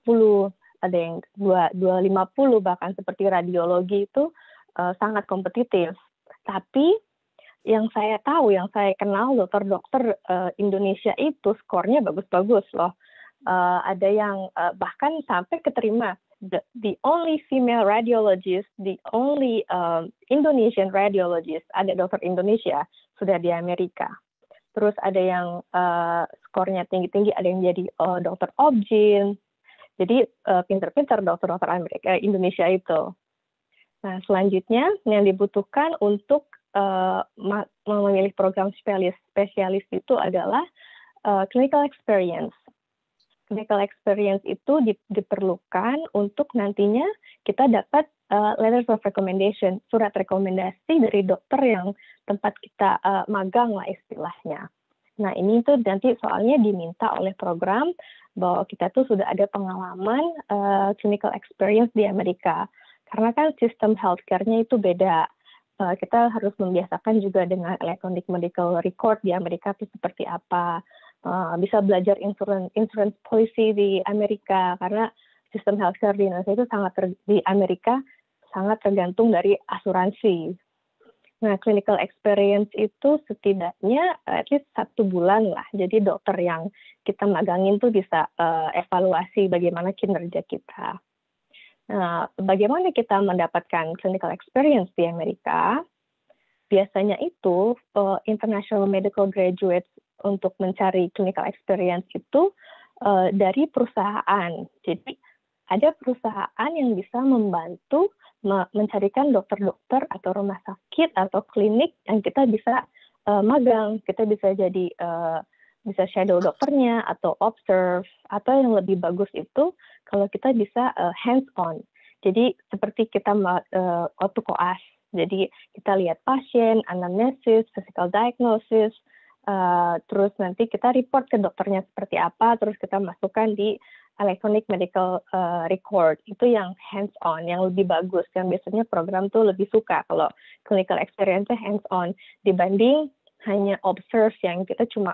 240, ada yang 250, bahkan seperti radiologi itu sangat kompetitif. Tapi yang saya tahu, yang saya kenal dokter-dokter Indonesia itu skornya bagus-bagus loh. Ada yang bahkan sampai keterima the only female radiologist, the only Indonesian radiologist, ada dokter Indonesia sudah di Amerika. Terus ada yang skornya tinggi-tinggi, ada yang jadi dokter obgyn. Jadi pinter-pinter dokter-dokter Indonesia itu. Nah, selanjutnya yang dibutuhkan untuk memilih program spesialis itu adalah clinical experience. Clinical experience itu diperlukan untuk nantinya kita dapat letters of recommendation, surat rekomendasi dari dokter yang tempat kita magang lah istilahnya. Nah, ini tuh nanti soalnya diminta oleh program bahwa kita tuh sudah ada pengalaman clinical experience di Amerika. Karena kan sistem healthcare-nya itu beda. Kita harus membiasakan juga dengan electronic medical record di Amerika itu seperti apa. Bisa belajar insurance policy di Amerika, karena sistem healthcare di Indonesia itu di Amerika sangat tergantung dari asuransi. Nah, clinical experience itu setidaknya at least 1 bulan lah. Jadi dokter yang kita magangin tuh bisa evaluasi bagaimana kinerja kita. Nah, bagaimana kita mendapatkan clinical experience di Amerika? Biasanya itu international medical graduates untuk mencari clinical experience itu dari perusahaan. Jadi ada perusahaan yang bisa membantu mencarikan dokter-dokter atau rumah sakit atau klinik yang kita bisa magang. Kita bisa jadi bisa shadow dokternya atau observe, atau yang lebih bagus itu kalau kita bisa hands on. Jadi seperti kita waktu koas. Jadi kita lihat pasien, anamnesis, physical diagnosis, terus nanti kita report ke dokternya seperti apa, terus kita masukkan di electronic medical record. Itu yang hands on, yang lebih bagus, yang biasanya program tuh lebih suka kalau clinical experience hands on dibanding hanya observe yang kita cuma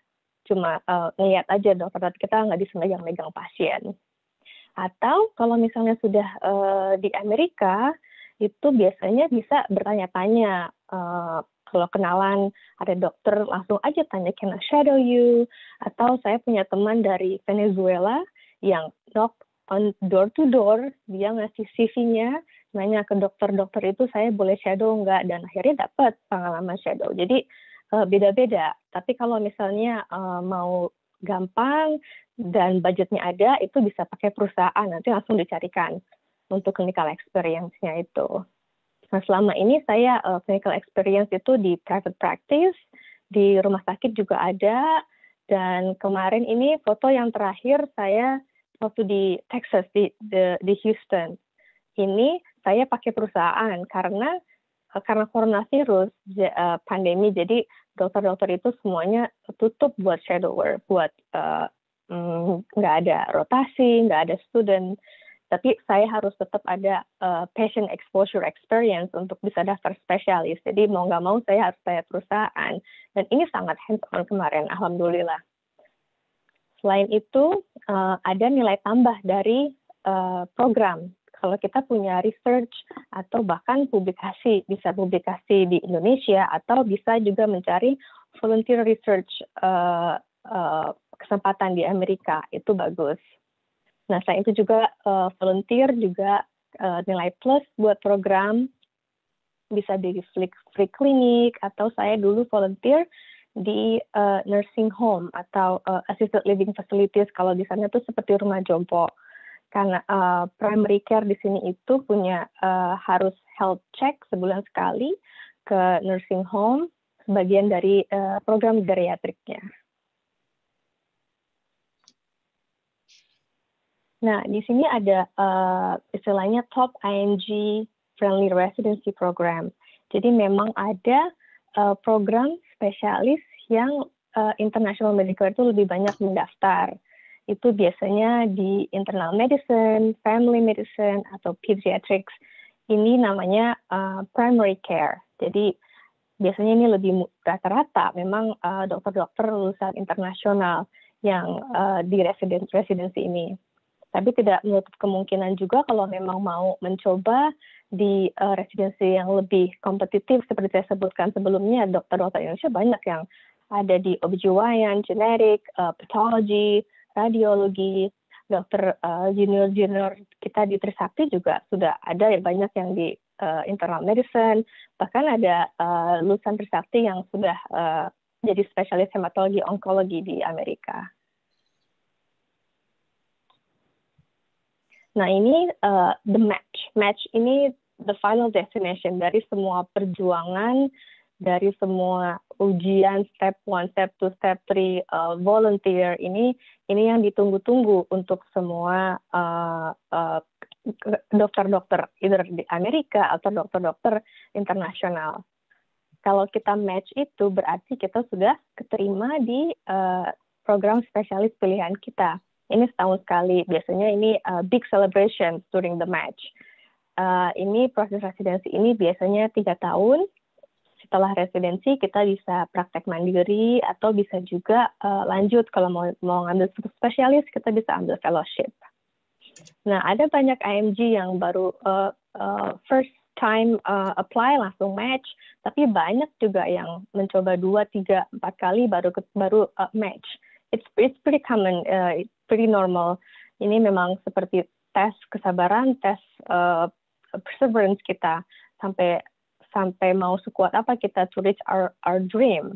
ngeliat aja dokter, kita nggak bisa megang-megang pasien. Atau kalau misalnya sudah di Amerika, itu biasanya bisa bertanya-tanya. Kalau kenalan ada dokter, langsung aja tanya, can I shadow you? Atau saya punya teman dari Venezuela yang knock on door to door, dia ngasih CV-nya, nanya ke dokter-dokter itu, saya boleh shadow nggak? Dan akhirnya dapat pengalaman shadow. Jadi beda-beda. Tapi kalau misalnya mau gampang dan budgetnya ada, itu bisa pakai perusahaan, nanti langsung dicarikan untuk clinical experience-nya itu. Nah, selama ini saya clinical experience itu di private practice, di rumah sakit juga ada, dan kemarin ini foto yang terakhir saya waktu di Texas, di Houston. Ini saya pakai perusahaan karena coronavirus, pandemi, jadi dokter-dokter itu semuanya tutup buat shadower, buat nggak ada rotasi, nggak ada student. Tapi saya harus tetap ada patient exposure experience untuk bisa daftar spesialis. Jadi mau nggak mau saya harus bayar perusahaan. Dan ini sangat hands-on kemarin, alhamdulillah. Selain itu, ada nilai tambah dari program. Kalau kita punya research atau bahkan publikasi, bisa publikasi di Indonesia atau bisa juga mencari volunteer research kesempatan di Amerika, itu bagus. Nah, selain itu juga volunteer juga nilai plus buat program, bisa di free clinic, atau saya dulu volunteer di nursing home atau assisted living facilities, kalau di sana tuh seperti rumah jompo. Karena primary care di sini itu punya harus health check sebulan sekali ke nursing home, sebagian dari program geriatriknya. Nah, di sini ada istilahnya top ING friendly residency program. Jadi memang ada program spesialis yang international medical itu lebih banyak mendaftar. Itu biasanya di internal medicine, family medicine, atau pediatrics. Ini namanya primary care. Jadi biasanya ini lebih rata-rata memang dokter-dokter lulusan internasional yang di residensi ini. Tapi tidak menutup kemungkinan juga kalau memang mau mencoba di residensi yang lebih kompetitif seperti saya sebutkan sebelumnya, dokter-dokter Indonesia banyak yang ada di OBGYN, genetik, pathology, radiologi, dokter junior-junior kita di Trisakti juga sudah ada banyak yang di internal medicine, bahkan ada lulusan Trisakti yang sudah jadi spesialis hematologi onkologi di Amerika. Nah ini the match ini the final destination dari semua perjuangan, dari semua ujian step 1, step 2, step 3, volunteer ini yang ditunggu-tunggu untuk semua dokter-dokter either di Amerika atau dokter-dokter internasional. Kalau kita match itu berarti kita sudah keterima di program spesialis pilihan kita. Ini setahun sekali, biasanya ini big celebration during the match. Ini proses residensi ini biasanya 3 tahun. Setelah residensi kita bisa praktek mandiri atau bisa juga lanjut kalau mau ngambil spesialis kita bisa ambil fellowship. Nah ada banyak IMG yang baru first time apply langsung match, tapi banyak juga yang mencoba 2, 3, 4 kali baru match. It's pretty common, it's pretty normal. Ini memang seperti tes kesabaran, tes perseverance kita sampai mau sekuat apa kita to reach our dream.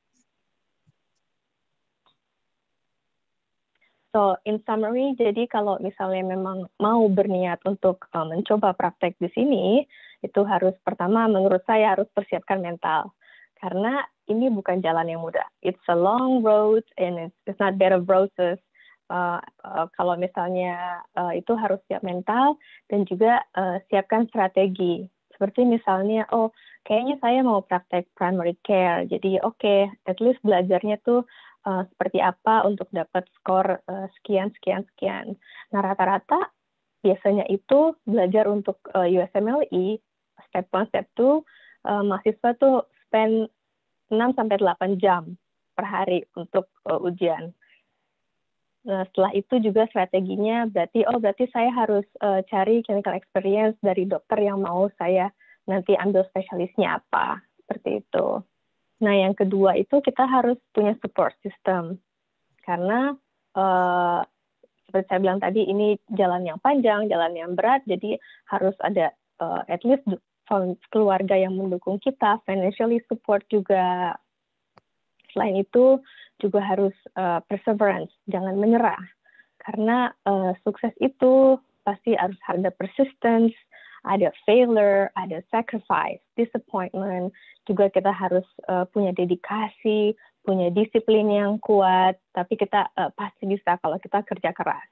So in summary, jadi kalau misalnya memang mau berniat untuk mencoba praktek di sini, itu harus pertama menurut saya harus persiapkan mental. Karena ini bukan jalan yang mudah. It's a long road and it's not bed of roses. Kalau misalnya itu harus siap mental dan juga siapkan strategi. Seperti misalnya, kayaknya saya mau praktek primary care. Jadi at least belajarnya tuh seperti apa untuk dapat skor sekian. Nah rata-rata biasanya itu belajar untuk USMLE step 1, step 2 mahasiswa tuh spend 6-8 jam per hari untuk ujian. Nah setelah itu juga strateginya berarti saya harus cari clinical experience dari dokter yang mau saya nanti ambil spesialisnya apa seperti itu. Nah, yang kedua itu kita harus punya support system. Karena seperti saya bilang tadi, ini jalan yang panjang, jalan yang berat, jadi harus ada at least keluarga yang mendukung kita, financially support juga. Selain itu, juga harus perseverance, jangan menyerah. Karena sukses itu pasti harus ada persistence, ada failure, ada sacrifice, disappointment, juga kita harus punya dedikasi, punya disiplin yang kuat, tapi kita pasti bisa kalau kita kerja keras.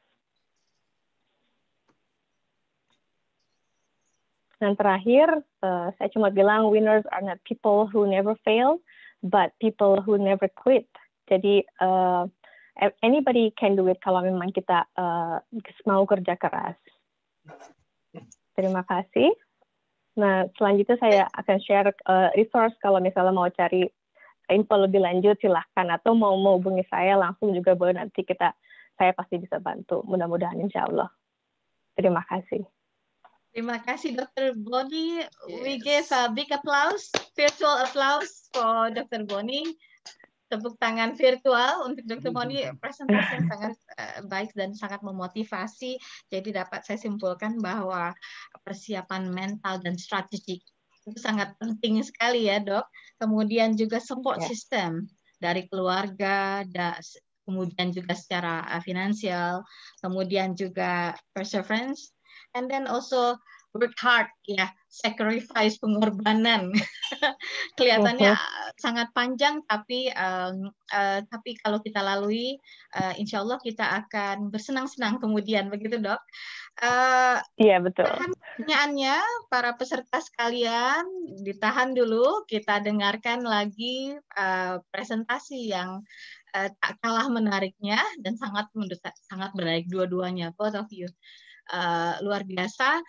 Dan terakhir, saya cuma bilang winners are not people who never fail, but people who never quit. Jadi anybody can do it kalau memang kita mau kerja keras. Terima kasih. Nah, selanjutnya saya akan share resource kalau misalnya mau cari info lebih lanjut silahkan atau mau hubungi saya langsung juga boleh, nanti saya pasti bisa bantu. Mudah-mudahan insya Allah. Terima kasih. Terima kasih Dr. Bonnie. We give a big applause, virtual applause for Dr. Bonnie. Tepuk tangan virtual untuk Dr. Bonnie, presentasi yang sangat baik dan sangat memotivasi. Jadi dapat saya simpulkan bahwa persiapan mental dan strategik itu sangat penting sekali ya dok. Kemudian juga support system dari keluarga, kemudian juga secara finansial, kemudian juga perseverance, and then also work hard, sacrifice, pengorbanan. Kelihatannya sangat panjang, tapi kalau kita lalui, insya Allah kita akan bersenang-senang kemudian, begitu dok. Iya betul. Pertanyaannya, para peserta sekalian, ditahan dulu, kita dengarkan lagi presentasi yang tak kalah menariknya dan sangat menarik dua-duanya, both of you. Luar biasa.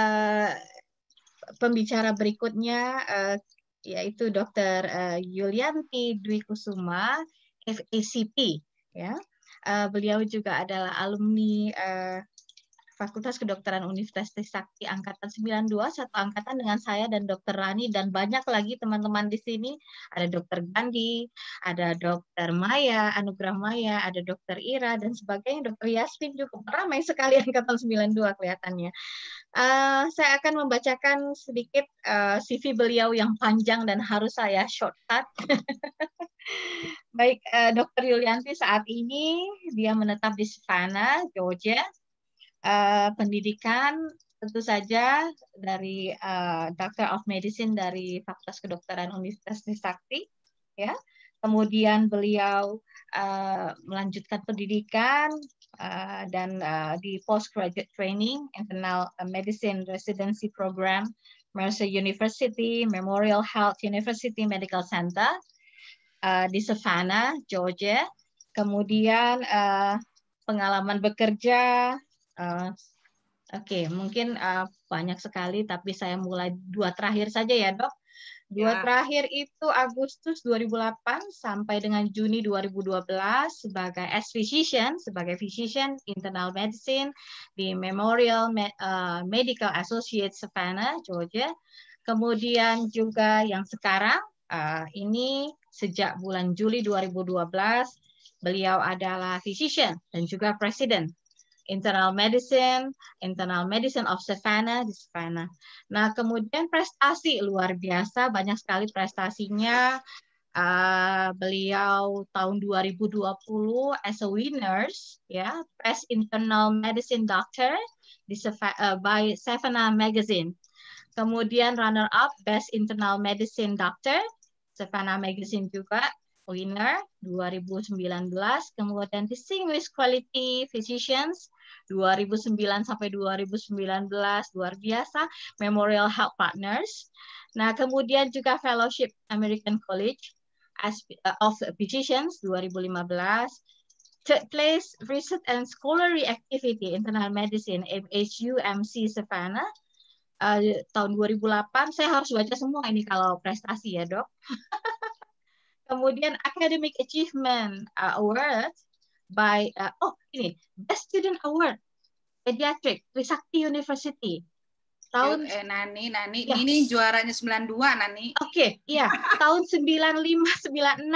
Pembicara berikutnya yaitu Dr. Yulianti Dwi Kusuma, FACP. Ya. Beliau juga adalah alumni Fakultas Kedokteran Universitas Trisakti Angkatan 92, satu angkatan dengan saya dan Dr. Rani, dan banyak lagi teman-teman di sini. Ada Dr. Gandhi, ada Dr. Maya, Anugrah Maya, ada Dr. Ira, dan sebagainya. Dr. Yasmin juga ramai sekali angkatan 92 kelihatannya. Saya akan membacakan sedikit CV beliau yang panjang dan harus saya shortcut. Baik, Dr. Yulianti saat ini dia menetap di Savannah, Georgia. Pendidikan tentu saja dari Doctor of Medicine dari Fakultas Kedokteran Universitas Trisakti, ya. Kemudian beliau melanjutkan pendidikan dan di postgraduate training internal medicine residency program Mercer University Memorial Health University Medical Center di Savannah, Georgia. Kemudian pengalaman bekerja. Oke, mungkin banyak sekali, tapi saya mulai 2 terakhir saja ya, Dok. 2 terakhir itu Agustus 2008 sampai dengan Juni 2012 sebagai physician internal medicine di Memorial Medical Associates Savannah, Georgia. Kemudian juga yang sekarang ini sejak bulan Juli 2012 beliau adalah physician dan juga presiden Internal Medicine of Savannah di Savannah. Nah, kemudian prestasi luar biasa, banyak sekali prestasinya. Beliau tahun 2020 as a winners, ya, Best Internal Medicine Doctor di by Savannah Magazine. Kemudian runner up Best Internal Medicine Doctor, Savannah Magazine juga winner 2019, kemudian Distinguished Quality Physicians 2009 sampai 2019, luar biasa, Memorial Health Partners. Nah, kemudian juga Fellowship American College of Physicians 2015, Third Place Research and Scholarly Activity Internal Medicine MHUMC Savannah tahun 2008. Saya harus baca semua ini kalau prestasi ya, Dok. Kemudian Academic Achievement Award by Best Student Award Pediatric Trisakti University tahun Nani ya. Ini juaranya 92 Nani. Oke, iya, tahun 95 96.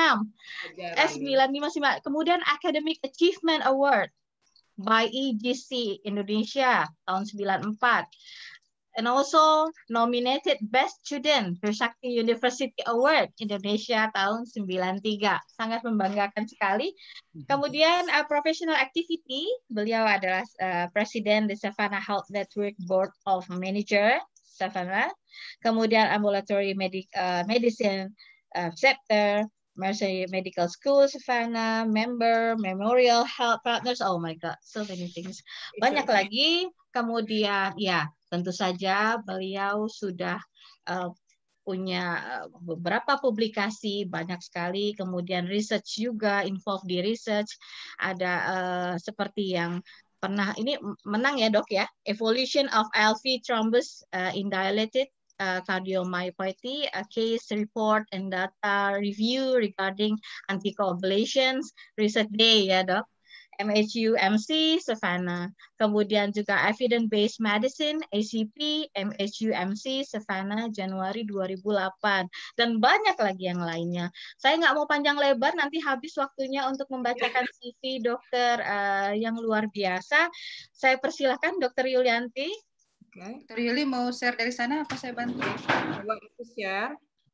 95 Kemudian Academic Achievement Award by EGC Indonesia tahun 94. And also nominated Best Student Trisakti University Award Indonesia tahun 93. Sangat membanggakan sekali. Kemudian professional activity, beliau adalah Presiden di Savannah Health Network Board of Manager Savannah. Kemudian ambulatory medicine sector, Mercer Medical School Savannah, member Memorial Health Partners. Oh my God, so many things. Banyak lagi. Kemudian ya, tentu saja beliau sudah punya beberapa publikasi, banyak sekali. Kemudian research juga, involved di research. Ada seperti yang pernah, ini menang ya, Dok ya, Evolution of LV Thrombus in Dilated Cardiomyopathy, a case report and data review regarding anticoagulations, research day ya, Dok. MHUMC Savannah. Kemudian juga Evidence-Based Medicine ACP MHUMC Savannah Januari 2008 dan banyak lagi yang lainnya. Saya nggak mau panjang lebar, nanti habis waktunya untuk membacakan CV dokter yang luar biasa. Saya persilahkan Dr. Yulianti. Dr. Yuli mau share dari sana apa saya bantu? Coba aku share.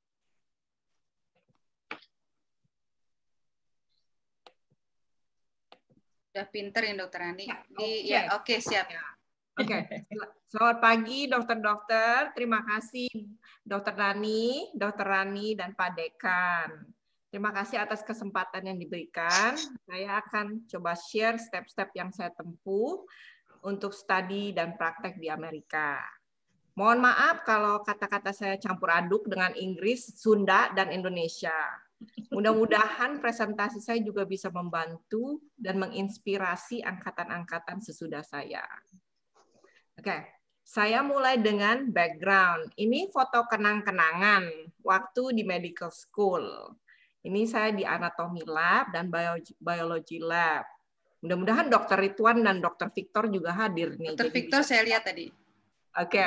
Udah pinter ya Dokter Andi. Oke, siap. Oke. Selamat pagi dokter-dokter. Terima kasih Dokter Rani, dan Pak Dekan. Terima kasih atas kesempatan yang diberikan. Saya akan coba share step-step yang saya tempuh untuk studi dan praktek di Amerika. Mohon maaf kalau kata-kata saya campur aduk dengan Inggris, Sunda, dan Indonesia. Mudah-mudahan presentasi saya juga bisa membantu dan menginspirasi angkatan-angkatan sesudah saya. Oke, saya mulai dengan background. Ini foto kenang-kenangan waktu di medical school. Ini saya di anatomy lab dan biology lab. Mudah-mudahan Dr. Ridwan dan Dr. Victor juga hadir nih. Dr. Victor saya lihat tadi. Oke.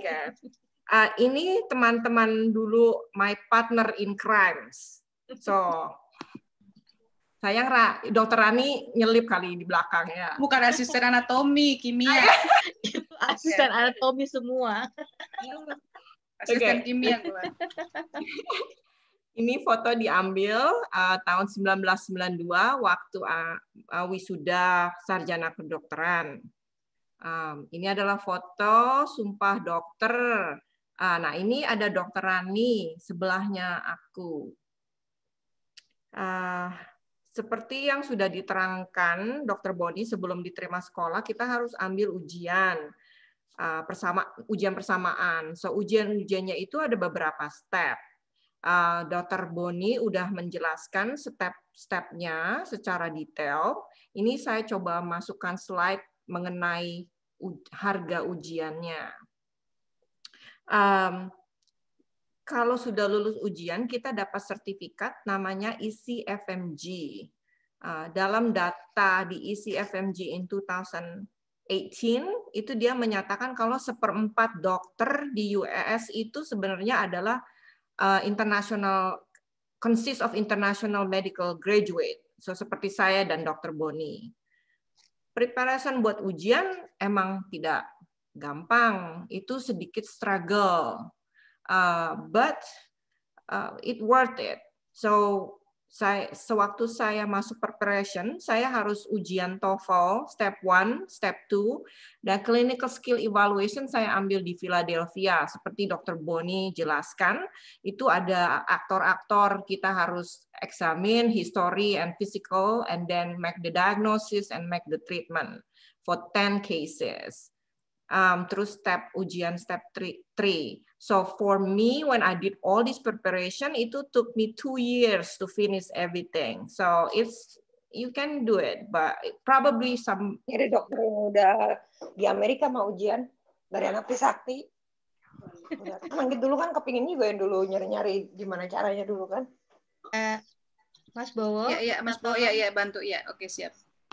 Ini teman-teman dulu my partner in crimes. So, sayang Dr. Rani nyelip kali di belakang ya. Bukan asisten anatomi, kimia. Asisten anatomi semua. Asisten kimia gue. Ini foto diambil tahun 1992 waktu wisuda sarjana kedokteran. Ini adalah foto sumpah dokter. Nah, ini ada Dr. Rani sebelahnya aku. Seperti yang sudah diterangkan Dr. Boni, sebelum diterima sekolah kita harus ambil ujian persamaan. So ujiannya itu ada beberapa step. Dr. Boni udah menjelaskan step-stepnya secara detail. Ini saya coba masukkan slide mengenai harga ujiannya. Kalau sudah lulus ujian, kita dapat sertifikat namanya ECFMG. Dalam data di ECFMG in 2018, itu dia menyatakan kalau 1/4 dokter di US itu sebenarnya adalah consist of international medical graduate. So seperti saya dan Dr. Boni. Preparation buat ujian emang tidak gampang, itu sedikit struggle, but it worth it. So sewaktu saya masuk preparation, saya harus ujian TOEFL step 1, step 2, dan clinical skill evaluation saya ambil di Philadelphia. Seperti Dr. Boni jelaskan, itu ada aktor-aktor kita harus examine history and physical, and then make the diagnosis and make the treatment for 10 cases. Terus ujian step 3. So for me, when I did all this preparation, itu took me 2 years to finish everything. So you can do it, but probably some. Jadi dokter yang udah di Amerika mau ujian dari anak Trisakti. Emang dulu kan kepingin juga yang dulu nyari-nyari gimana caranya dulu kan. Mas Bowo. Iya, Mas Bowo, ya bantu ya. Oke, siap.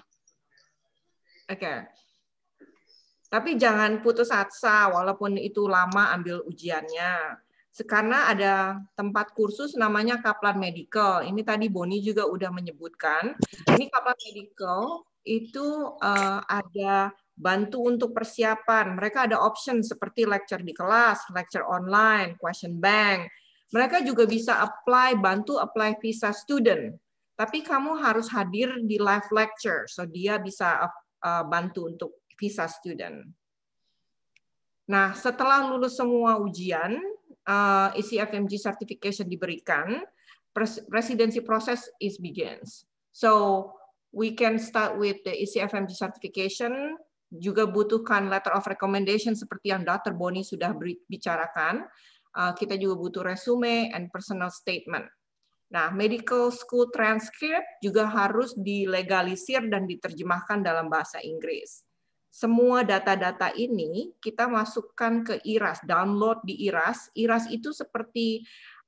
Oke. Tapi jangan putus asa walaupun itu lama ambil ujiannya. Karena ada tempat kursus namanya Kaplan Medical. Ini tadi Boni juga udah menyebutkan. Ini Kaplan Medical itu ada bantu untuk persiapan. Mereka ada option seperti lecture di kelas, lecture online, question bank. Mereka juga bisa bantu apply visa student. Tapi kamu harus hadir di live lecture, so dia bisa bantu untuk visa student. Nah, setelah lulus semua ujian, ECFMG certification diberikan, residency process begins. So, we can start with the ECFMG certification, juga butuhkan letter of recommendation seperti yang Dr. Boni sudah bicarakan. Kita juga butuh resume and personal statement. Nah, medical school transcript juga harus dilegalisir dan diterjemahkan dalam bahasa Inggris. Semua data-data ini kita masukkan ke IRAS, download di IRAS. IRAS itu seperti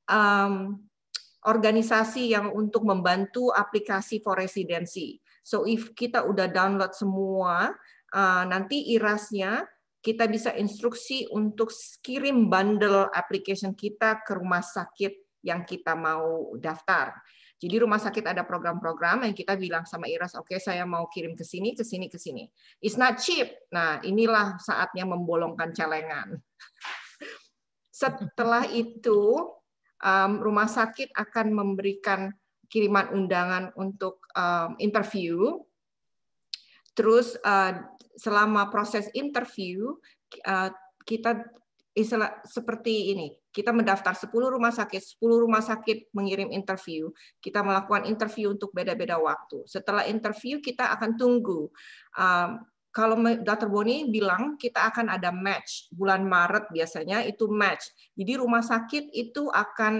organisasi yang untuk membantu aplikasi for residency. So if kita udah download semua, nanti IRAS-nya kita bisa instruksi untuk kirim bundle application kita ke rumah sakit yang kita mau daftar. Jadi rumah sakit ada program-program yang kita bilang sama IRAS, oke, saya mau kirim ke sini, ke sini, ke sini. It's not cheap. Nah, inilah saatnya membolongkan celengan. Setelah itu, rumah sakit akan memberikan kiriman undangan untuk interview. Terus selama proses interview, kita seperti ini. Kita mendaftar 10 rumah sakit mengirim interview. Kita melakukan interview untuk beda-beda waktu. Setelah interview, kita akan tunggu. Kalau Dr. Boni bilang kita akan ada match. Bulan Maret biasanya itu match. Jadi rumah sakit itu akan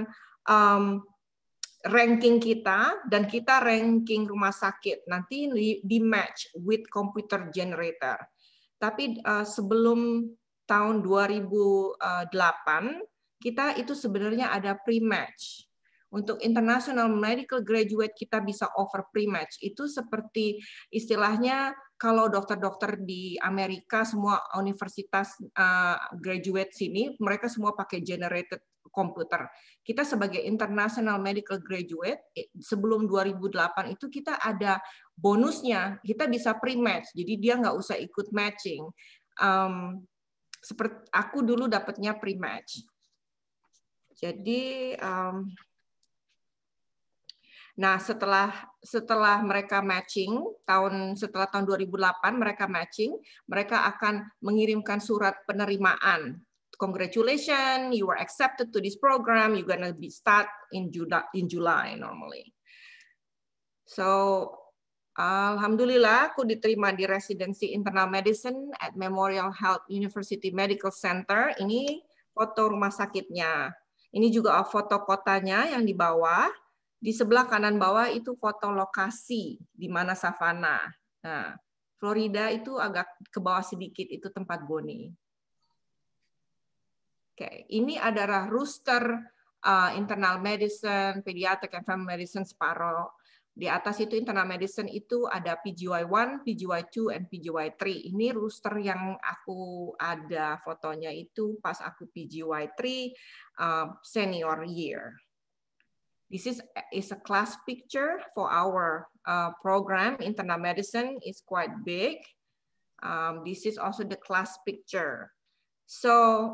ranking kita, dan kita ranking rumah sakit. Nanti di match with computer generator. Tapi sebelum tahun 2008, kita itu sebenarnya ada pre-match. Untuk international medical graduate kita bisa offer pre-match. Itu seperti istilahnya kalau dokter-dokter di Amerika semua universitas graduate sini mereka semua pakai generated komputer. Kita sebagai international medical graduate sebelum 2008 itu kita ada bonusnya, kita bisa pre-match. Jadi dia nggak usah ikut matching. Seperti aku dulu dapatnya pre-match. Jadi nah, setelah mereka matching, setelah tahun 2008 mereka matching, mereka akan mengirimkan surat penerimaan. Congratulations, you were accepted to this program. You're gonna be start in July normally. So, alhamdulillah aku diterima di residensi internal medicine at Memorial Health University Medical Center. Ini foto rumah sakitnya. Ini juga foto kotanya yang di bawah. Di sebelah kanan bawah itu foto lokasi di mana savana. Nah, Florida itu agak ke bawah sedikit, itu tempat Bonnie. Oke, ini adalah roster internal medicine, pediatric and family medicine separuh. Di atas itu internal medicine itu ada PGY1, PGY2, and PGY3. Ini roster yang aku ada fotonya itu pas aku PGY3 senior year. This is a class picture for our program. Internal medicine is quite big. This is also the class picture. So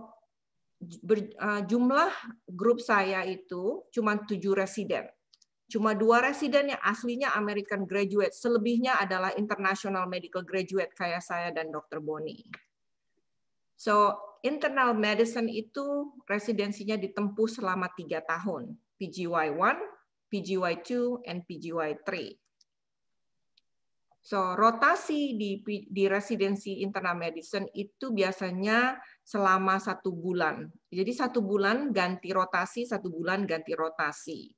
jumlah grup saya itu cuma 7 residen. Cuma 2 residen yang aslinya American graduate. Selebihnya adalah international medical graduate kayak saya dan Dr. Bonnie. So internal medicine itu residensinya ditempuh selama 3 tahun. PGY1, PGY2, and PGY3. So, rotasi di residensi internal medicine itu biasanya selama 1 bulan. Jadi 1 bulan ganti rotasi, 1 bulan ganti rotasi.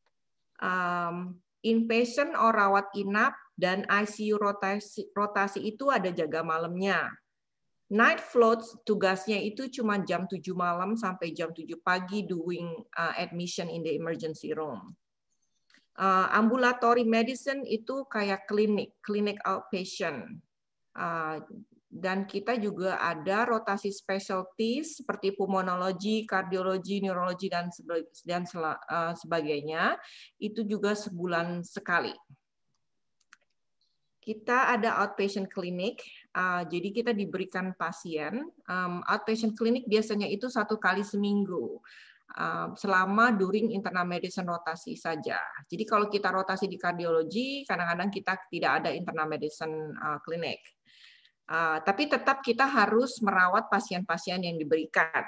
Inpatient or rawat inap dan ICU rotasi itu ada jaga malamnya. Night floats tugasnya itu cuma jam 7 malam sampai jam 7 pagi doing admission in the emergency room. Ambulatory medicine itu kayak klinik outpatient. Dan kita juga ada rotasi specialties seperti pulmonologi, kardiologi, neurologi, dan sebagainya. Itu juga sebulan sekali. Kita ada outpatient clinic, jadi kita diberikan pasien. Outpatient clinic biasanya itu 1 kali seminggu, selama during internal medicine rotasi saja. Jadi kalau kita rotasi di kardiologi, kadang-kadang kita tidak ada internal medicine clinic. Tapi tetap kita harus merawat pasien-pasien yang diberikan.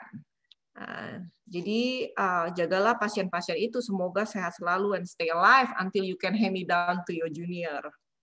Jadi jagalah pasien-pasien itu, semoga sehat selalu and stay alive until you can hand me down to your junior.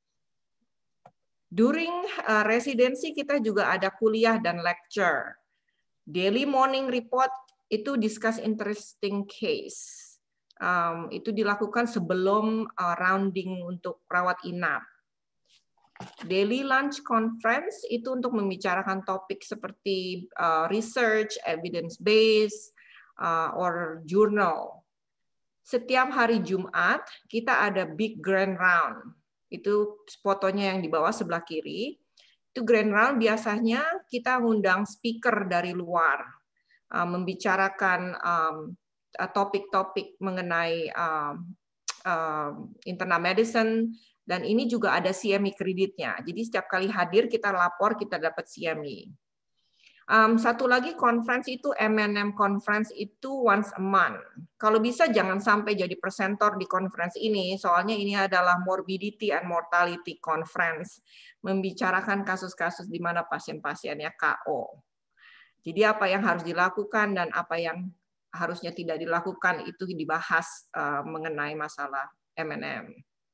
During residensi kita juga ada kuliah dan lecture. Daily morning report itu discuss interesting case. Itu dilakukan sebelum rounding untuk rawat inap. Daily lunch conference itu untuk membicarakan topik seperti research, evidence based, or journal. Setiap hari Jumat kita ada big grand round. Itu fotonya yang di bawah sebelah kiri. Itu grand round biasanya kita undang speaker dari luar, membicarakan topik-topik mengenai internal medicine, dan ini juga ada CME kreditnya. Jadi setiap kali hadir kita lapor, kita dapat CME. Satu lagi conference itu M&M conference itu once a month. Kalau bisa jangan sampai jadi presenter di conference ini, soalnya ini adalah morbidity and mortality conference, membicarakan kasus-kasus di mana pasien-pasiennya KO. Jadi apa yang harus dilakukan dan apa yang harusnya tidak dilakukan itu dibahas mengenai masalah M&M.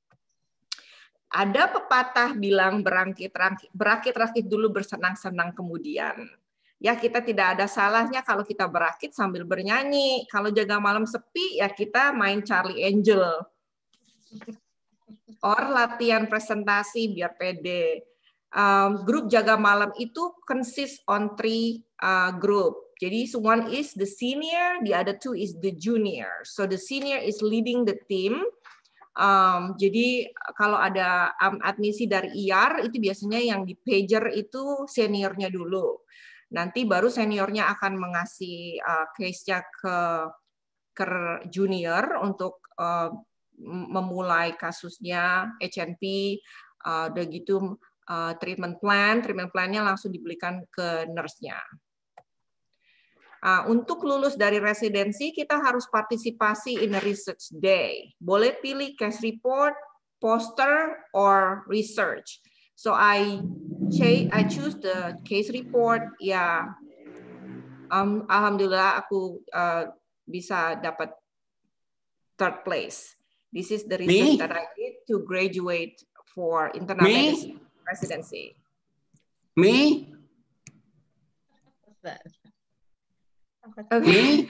Ada pepatah bilang berakit-rakit dulu, bersenang-senang kemudian. Ya, kita tidak ada salahnya kalau kita berakit sambil bernyanyi. Kalau jaga malam sepi, ya kita main Charlie Angel. Or latihan presentasi biar pede. Grup jaga malam itu consist on 3 group. Jadi one is the senior, the other 2 is the junior. So the senior is leading the team. Jadi kalau ada admisi dari IR itu biasanya yang di pager itu seniornya dulu. Nanti baru seniornya akan mengasih case-nya ke junior untuk memulai kasusnya HNP, udah gitu treatment plan-nya langsung diberikan ke nurse-nya. Untuk lulus dari residensi, kita harus partisipasi in a research day. Boleh pilih case report, poster, or research. So I choose the case report. Ya, alhamdulillah aku bisa dapat 3rd place. This is the research that I did to graduate for internal medicine residency. Me? Okay.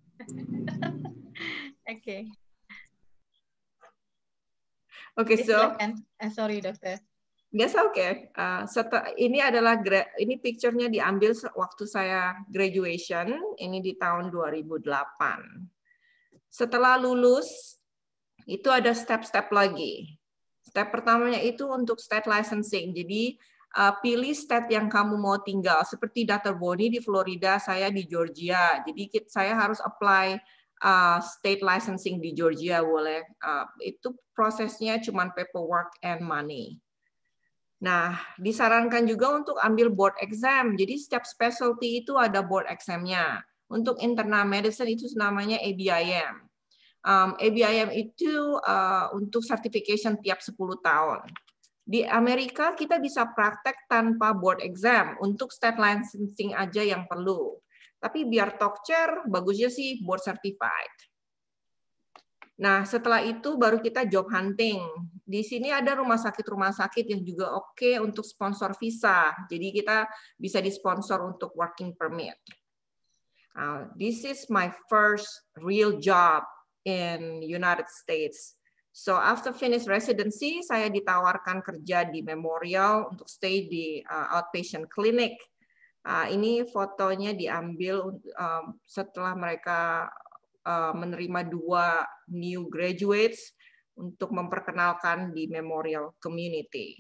Okay, so sorry dokter. That's okay. Ini adalah ini picture-nya diambil waktu saya graduation, ini di tahun 2008. Setelah lulus itu ada step-step lagi. Step pertamanya itu untuk state licensing. Jadi pilih state yang kamu mau tinggal. Seperti Dr. Boni di Florida, saya di Georgia. Jadi saya harus apply state licensing di Georgia boleh. Itu prosesnya cuma paperwork and money. Nah, disarankan juga untuk ambil board exam. Jadi setiap specialty itu ada board exam-nya. Untuk internal medicine itu namanya ABIM. ABIM itu untuk certification tiap 10 tahun. Di Amerika kita bisa praktek tanpa board exam, untuk state licensing aja yang perlu. Tapi biar talk chair, bagusnya sih board certified. Nah, setelah itu baru kita job hunting. Di sini ada rumah sakit yang juga oke untuk sponsor visa. Jadi kita bisa disponsor untuk working permit. This is my first real job in United States. So after finish residency, saya ditawarkan kerja di Memorial untuk stay di outpatient clinic. Ini fotonya diambil setelah mereka menerima 2 new graduates untuk memperkenalkan di Memorial community.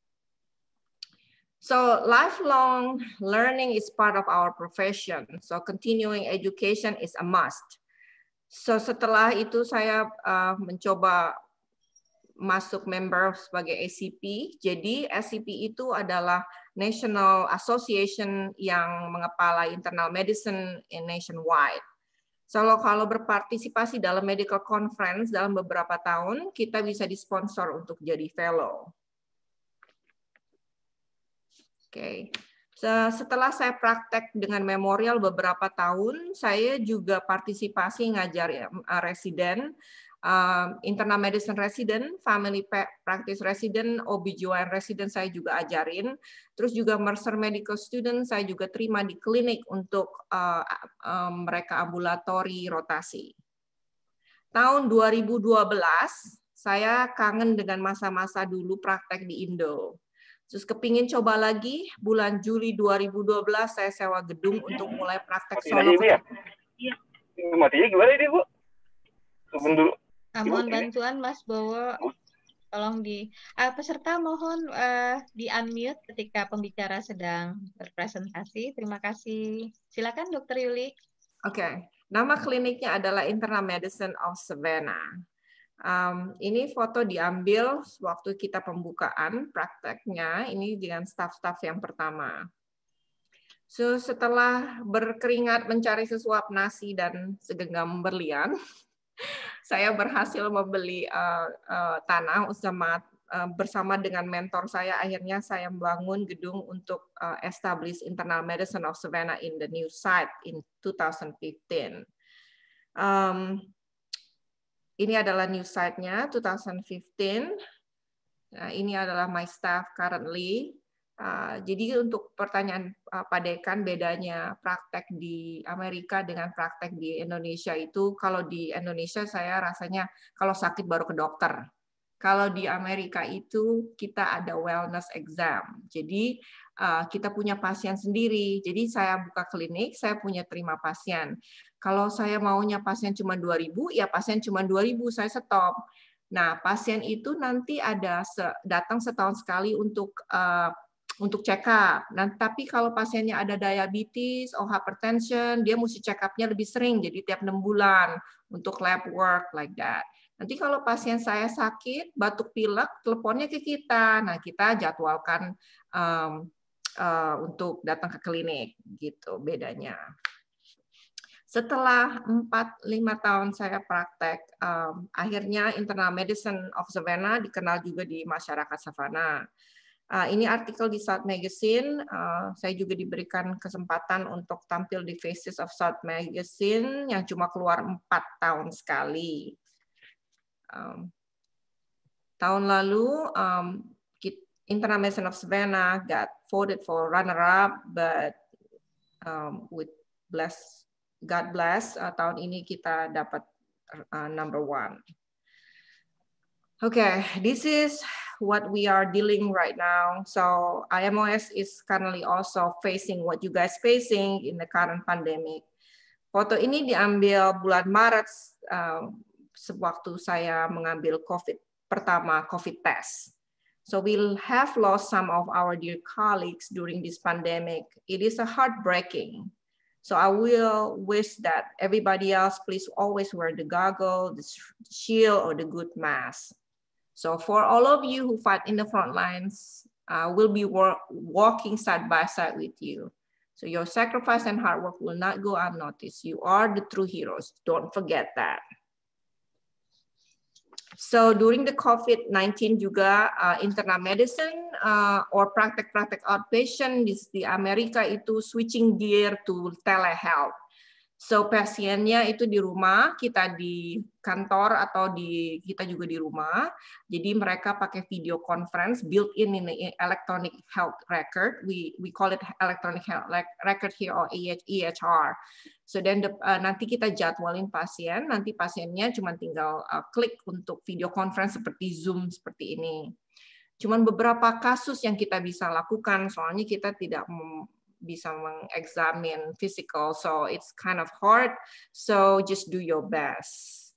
So lifelong learning is part of our profession. So continuing education is a must. So setelah itu saya mencoba masuk member sebagai SCP. Jadi SCP itu adalah National Association yang mengepalai internal medicine in nationwide. So kalau berpartisipasi dalam medical conference dalam beberapa tahun, kita bisa disponsor untuk jadi fellow. Oke. Setelah saya praktek dengan Memorial beberapa tahun, saya juga partisipasi ngajar residen, internal medicine resident, family practice resident, OBGYN resident saya juga ajarin. Terus juga Mercer medical student saya juga terima di klinik untuk mereka ambulatori rotasi. Tahun 2012 saya kangen dengan masa-masa dulu praktek di Indo. Terus kepingin coba lagi, bulan Juli 2012 saya sewa gedung untuk mulai praktek solo. Iya. Matinya gimana ini, Bu? Tunggu dulu. Mohon bantuan Mas Bowo, tolong peserta mohon di-unmute ketika pembicara sedang berpresentasi. Terima kasih. Silakan Dr. Yuli. Oke. Nama kliniknya adalah Internal Medicine of Savannah. Ini foto diambil waktu kita pembukaan prakteknya, ini dengan staf-staf yang pertama. So, setelah berkeringat mencari sesuap nasi dan segenggam berlian, saya berhasil membeli tanah bersama dengan mentor saya. Akhirnya saya membangun gedung untuk establish Internal Medicine of Savannah in the new site in 2015. Ini adalah new site-nya 2015. Nah, ini adalah my staff currently. Jadi untuk pertanyaan Pak Dekan, bedanya praktek di Amerika dengan praktek di Indonesia itu, kalau di Indonesia saya rasanya kalau sakit baru ke dokter. Kalau di Amerika itu kita ada wellness exam. Jadi kita punya pasien sendiri. Jadi saya buka klinik, saya punya terima pasien. Kalau saya maunya pasien cuma 2.000, ya pasien cuma 2.000, saya stop. Nah, pasien itu nanti ada datang setahun sekali untuk check up. Nah, tapi kalau pasiennya ada diabetes atau hypertension, dia mesti check up-nya lebih sering, jadi tiap 6 bulan untuk lab work like that. Nanti kalau pasien saya sakit, batuk pilek, teleponnya ke kita. Nah, kita jadwalkan untuk datang ke klinik, gitu bedanya. Setelah 4-5 tahun saya praktek, akhirnya Internal Medicine of Savannah dikenal juga di masyarakat Savannah. Ini artikel di South Magazine. Saya juga diberikan kesempatan untuk tampil di Faces of South Magazine yang cuma keluar 4 tahun sekali. Tahun lalu, Internal Medicine of Savannah got voted for runner-up, but with God bless, tahun ini kita dapat number 1. Okay, this is what we are dealing right now. So IMOS is currently also facing what you guys facing in the current pandemic. Foto ini diambil bulan Maret sewaktu saya mengambil COVID test. So we'll have lost some of our dear colleagues during this pandemic. It is a heartbreaking. So I will wish that everybody else please always wear the goggle, the shield, or the good mask. So for all of you who fight in the front lines, we'll be walking side by side with you. So your sacrifice and hard work will not go unnoticed. You are the true heroes. Don't forget that. So during the COVID-19 juga internal medicine or praktek-praktek outpatient di Amerika itu switching gear to telehealth. So pasiennya itu di rumah, kita di kantor atau kita juga di rumah. Jadi mereka pakai video conference built-in in the electronic health record. We call it electronic health record here or EHR. So then nanti kita jadwalin pasien, nanti pasiennya cuma tinggal klik untuk video conference seperti Zoom seperti ini. Cuman beberapa kasus yang kita bisa lakukan, soalnya kita tidak bisa mengexamine physical, so it's kind of hard. So just do your best.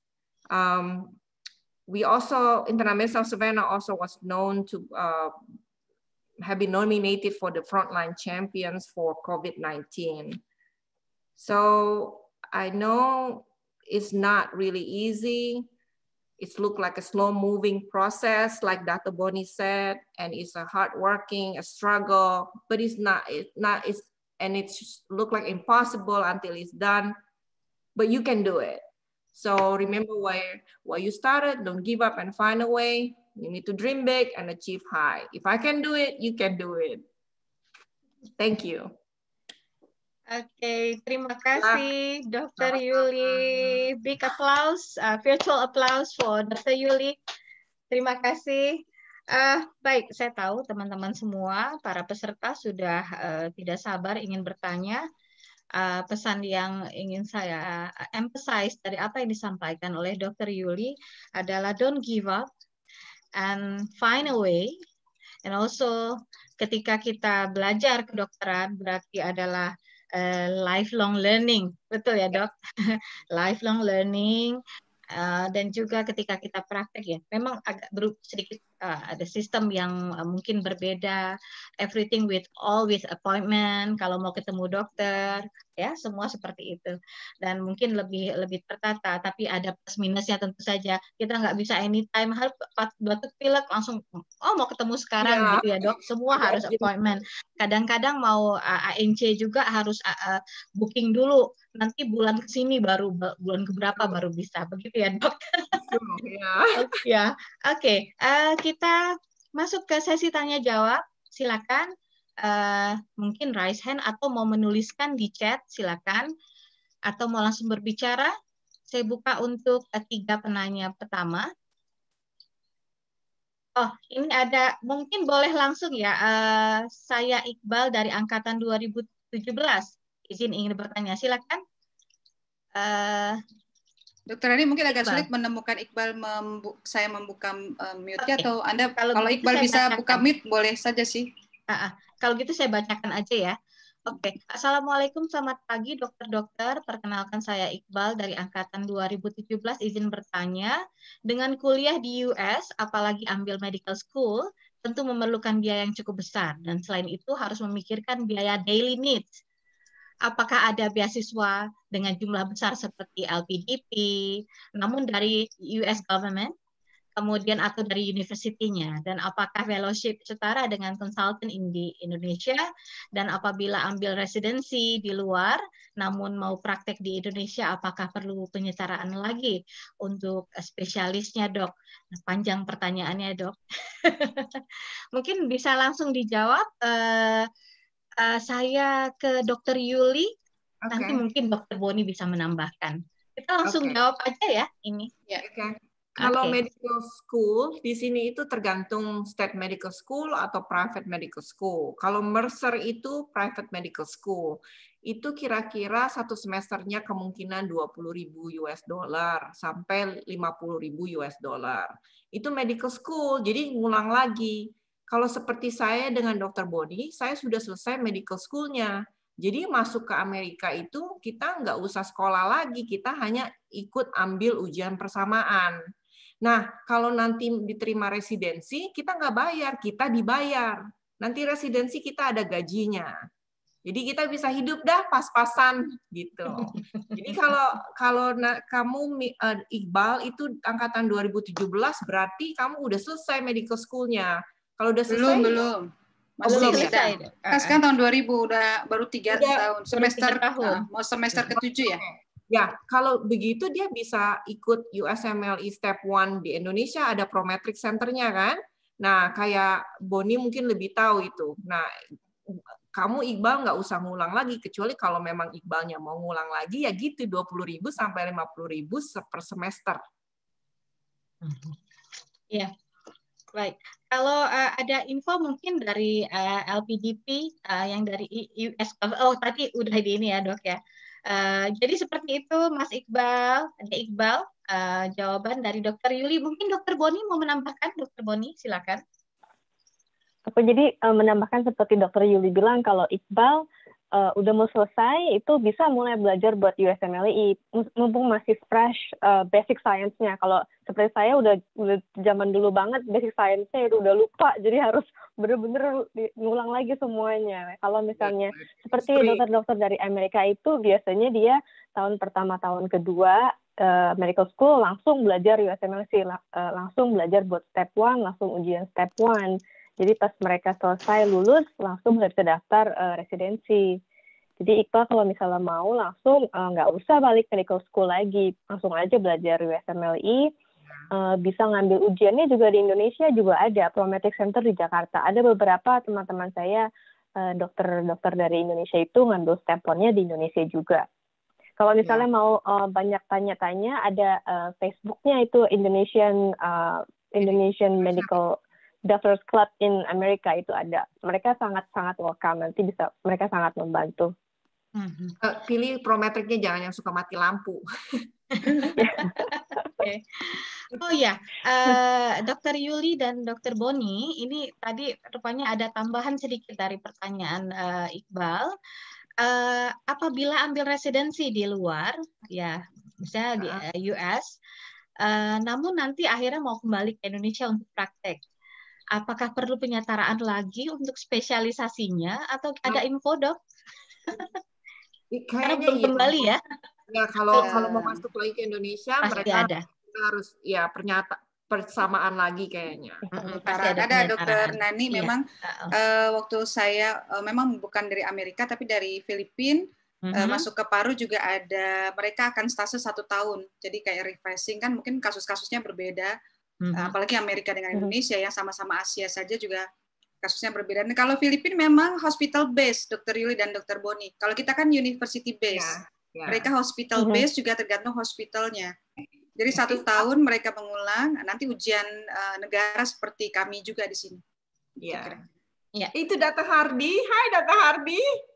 We also, Internal Medicine of Savannah also was known to have been nominated for the frontline champions for COVID-19. So I know it's not really easy. It's looked like a slow-moving process, like Dr. Bonnie said, and it's a hard-working, a struggle, but it's not, and it's look like impossible until it's done, but you can do it. So remember where you started, don't give up and find a way. You need to dream big and achieve high. If I can do it, you can do it. Thank you. Oke, terima kasih Dr. Yuli. Big applause, virtual applause for Dr. Yuli. Terima kasih. Baik, saya tahu teman-teman semua, para peserta sudah tidak sabar ingin bertanya. Pesan yang ingin saya emphasize dari apa yang disampaikan oleh Dr. Yuli adalah don't give up and find a way. And also ketika kita belajar kedokteran berarti adalah lifelong learning, betul ya dok? Lifelong learning, dan juga ketika kita praktek ya, memang agak sedikit ada sistem yang mungkin berbeda. Everything with appointment. Kalau mau ketemu dokter, ya semua seperti itu. Dan mungkin lebih tertata, tapi ada plus minusnya tentu saja. Kita nggak bisa anytime harus batuk pilek langsung mau ketemu sekarang gitu ya dok. Semua harus appointment. Kadang-kadang mau ANC juga harus booking dulu. Nanti bulan kesini bulan keberapa baru bisa. Begitu ya dok. Ya, oke. Kita masuk ke sesi tanya jawab. Silakan, mungkin raise hand atau mau menuliskan di chat, silakan. Atau mau langsung berbicara. Saya buka untuk 3 penanya pertama. Oh, ini ada, mungkin boleh langsung ya. Saya Iqbal dari angkatan 2017. Izin ingin bertanya, silakan. Dokter Rani mungkin agak Iqbal. sulit menemukan Iqbal, saya membuka mute-nya, Oke. atau Anda Kalau kalau gitu Iqbal saya bisa bacakan. buka mute boleh saja sih. Kalau gitu saya bacakan aja ya. Oke. Assalamualaikum, selamat pagi dokter-dokter. Perkenalkan saya Iqbal dari angkatan 2017. Izin bertanya, dengan kuliah di US, apalagi ambil medical school, tentu memerlukan biaya yang cukup besar. Dan selain itu harus memikirkan biaya daily needs. Apakah ada beasiswa dengan jumlah besar seperti LPDP, namun dari US government, kemudian atau dari universitinya, dan apakah fellowship setara dengan konsultan di Indonesia, dan apabila ambil residensi di luar, namun mau praktek di Indonesia, apakah perlu penyetaraan lagi untuk spesialisnya, dok? Nah, panjang pertanyaannya, dok. Mungkin bisa langsung dijawab. Saya ke Dokter Yuli, nanti mungkin Dokter Boni bisa menambahkan. Kita langsung jawab aja ya ini. Kalau medical school di sini itu tergantung state medical school atau private medical school. Kalau Mercer itu private medical school. Itu kira-kira satu semesternya kemungkinan 20.000 US dollar sampai 50.000 US dollar. Itu medical school, jadi ngulang lagi. Kalau seperti saya dengan Dr. Boni, saya sudah selesai medical school-nya. Jadi masuk ke Amerika itu kita nggak usah sekolah lagi, kita hanya ikut ambil ujian persamaan. Nah, kalau nanti diterima residensi, kita nggak bayar, kita dibayar. Nanti residensi kita ada gajinya. Jadi kita bisa hidup dah pas-pasan gitu. Jadi kalau kamu Iqbal itu angkatan 2017 berarti kamu udah selesai medical school-nya. Kalau udah selesai belum. Masih belum selesai. Kan sekarang tahun 2000 baru 3 tahun. Semester mau semester ke-7 ya? Ya, kalau begitu dia bisa ikut USMLE Step 1 di Indonesia, ada Prometric Center-nya kan? Nah, kayak Boni mungkin lebih tahu itu. Nah, kamu Iqbal nggak usah ngulang lagi, kecuali kalau memang Iqbalnya mau ngulang lagi, ya gitu 20.000 sampai 50.000 per semester. Iya, baik. Kalau ada info mungkin dari LPDP yang dari US, tadi udah di ini ya dok ya. Jadi seperti itu Mas Iqbal, ada Iqbal. Jawaban dari Dokter Yuli. Mungkin Dokter Boni mau menambahkan, Dokter Boni silakan. Aku jadi menambahkan seperti Dokter Yuli bilang, kalau Iqbal udah mau selesai, itu bisa mulai belajar buat USMLE, mumpung masih fresh basic science-nya. Kalau seperti saya udah zaman dulu banget, basic science-nya itu udah lupa, jadi harus bener-bener ngulang lagi semuanya. Kalau misalnya seperti dokter-dokter dari Amerika itu, biasanya dia tahun pertama, tahun kedua, medical school langsung belajar USMLE, langsung belajar buat step 1, langsung ujian step 1. Jadi pas mereka selesai lulus, langsung bisa daftar residensi. Jadi Iqbal kalau misalnya mau langsung nggak usah balik medical school lagi, langsung aja belajar USMLE. Bisa ngambil ujiannya juga di Indonesia juga ada, Prometric Center di Jakarta. Ada beberapa teman-teman saya dokter-dokter dari Indonesia itu ngambil step 1-nya di Indonesia juga. Kalau misalnya mau banyak tanya-tanya, ada Facebook-nya itu Indonesian Medical Doctors Club in America itu ada. Mereka sangat-sangat welcome. Nanti bisa mereka sangat membantu. Pilih Prometricnya, jangan yang suka mati lampu. Oh ya, Dokter Yuli dan Dokter Boni, ini tadi rupanya ada tambahan sedikit dari pertanyaan Iqbal. Apabila ambil residensi di luar, ya misalnya di US, namun nanti akhirnya mau kembali ke Indonesia untuk praktek. Apakah perlu penyetaraan lagi untuk spesialisasinya atau ada info dok? Karena belum kembali ya. Ya kalau mau masuk lagi ke Indonesia, mereka harus persamaan lagi kayaknya. Ada Dokter Nani, memang waktu saya memang bukan dari Amerika tapi dari Filipina, masuk ke Paru juga ada, mereka akan stase 1 tahun. Jadi kayak refreshing kan, mungkin kasus-kasusnya berbeda. Apalagi Amerika dengan Indonesia yang sama-sama Asia saja juga kasusnya berbeda. Dan kalau Filipina memang hospital base, Dokter Yuli dan Dokter Boni. Kalau kita kan university base, mereka hospital base juga tergantung hospitalnya. Jadi 1 tahun mereka mengulang, nanti ujian negara seperti kami juga di sini. Iya. Itu Dr. Hardy. Hai Dr. Hardy.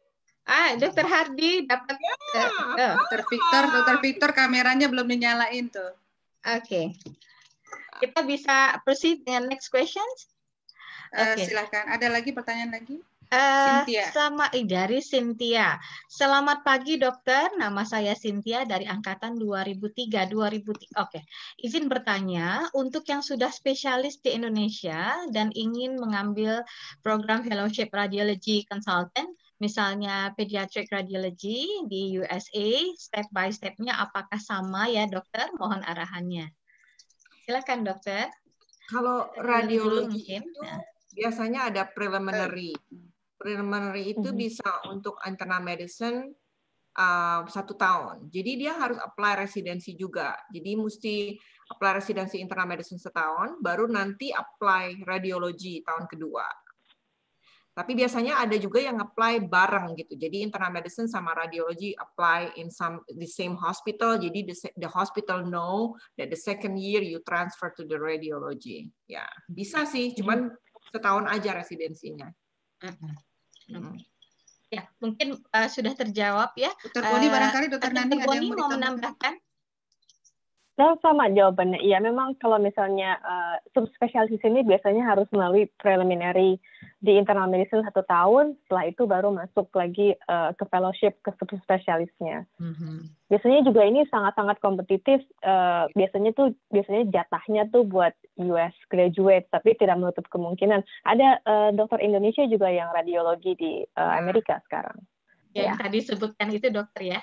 Dr. Hardy dapat. Dr. Victor kameranya belum dinyalain tuh. Oke. Kita bisa proceed dengan next questions. Silakan. Ada lagi pertanyaan lagi? Cynthia. Dari Cynthia. Selamat pagi dokter, nama saya Cynthia dari angkatan 2003. Oke. Izin bertanya, untuk yang sudah spesialis di Indonesia dan ingin mengambil program fellowship radiology consultant, misalnya pediatric radiology di USA, step by step-nya apakah sama ya dokter? Mohon arahannya. Silakan dokter. Kalau radiologi itu biasanya ada preliminary. Preliminary itu bisa untuk internal medicine 1 tahun. Jadi dia harus apply residensi juga. Jadi mesti apply residensi internal medicine setahun, baru nanti apply radiologi tahun kedua. Tapi biasanya ada juga yang apply bareng gitu. Jadi internal medicine sama radiologi apply in the same hospital. Jadi the hospital know that the second year you transfer to the radiology. Ya, bisa sih, cuman setahun aja residensinya. Ya, mungkin sudah terjawab ya. Dr. Boni, barangkali Dr. Nani ada yang mau menambahkan? Sama jawabannya. Iya, memang kalau misalnya subspesialis ini biasanya harus melalui preliminary di internal medicine 1 tahun, setelah itu baru masuk lagi ke fellowship ke subspesialisnya. Biasanya juga ini sangat-sangat kompetitif. Biasanya jatahnya tuh buat US graduate, tapi tidak menutup kemungkinan. Ada dokter Indonesia juga yang radiologi di Amerika sekarang. Yang tadi sebutkan itu dokter ya.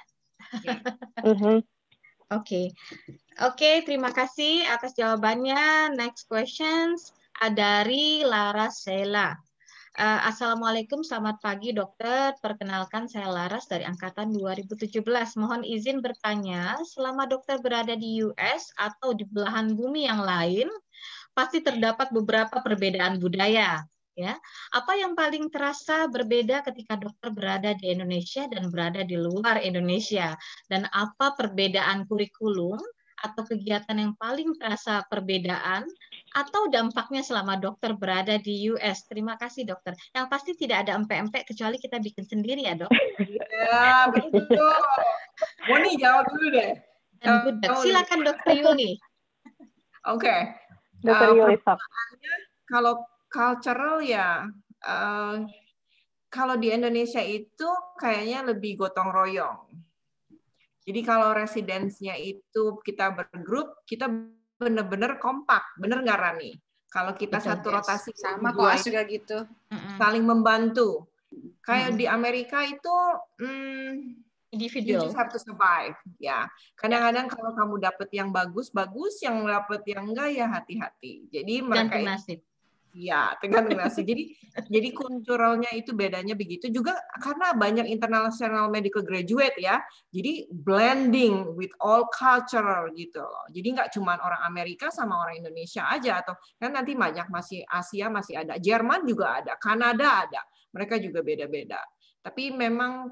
Oke, terima kasih atas jawabannya. Next questions dari Laras Sela. Assalamualaikum, selamat pagi dokter. Perkenalkan saya Laras dari angkatan 2017. Mohon izin bertanya, selama dokter berada di US atau di belahan bumi yang lain, pasti terdapat beberapa perbedaan budaya. Ya, apa yang paling terasa berbeda ketika dokter berada di Indonesia dan berada di luar Indonesia? Dan apa perbedaan kurikulum atau kegiatan yang paling terasa perbedaan atau dampaknya selama dokter berada di US? Terima kasih dokter. Yang pasti tidak ada empek-empek kecuali kita bikin sendiri ya dok. Ya betul. Boni jawab dulu deh. Silakan dokter Yuli. Oke. Dokter Yuli. Kalau cultural ya, kalau di Indonesia itu kayaknya lebih gotong royong. Jadi kalau residensinya itu kita bergrup, kita benar-benar kompak, benar nggak Rani? Kalau kita satu rotasi sama kok juga gitu, saling membantu. Kayak di Amerika itu individual. You just have to survive. Ya, kadang-kadang kalau kamu dapat yang bagus, yang dapat yang enggak ya hati-hati. Jadi mereka nasib. Ya, tergantung nasib. Jadi kulturalnya itu bedanya begitu juga karena banyak international medical graduate ya. Jadi blending with all cultural gitu loh. Jadi nggak cuma orang Amerika sama orang Indonesia aja atau kan nanti banyak masih Asia masih ada, Jerman juga ada, Kanada ada. Mereka juga beda-beda. Tapi memang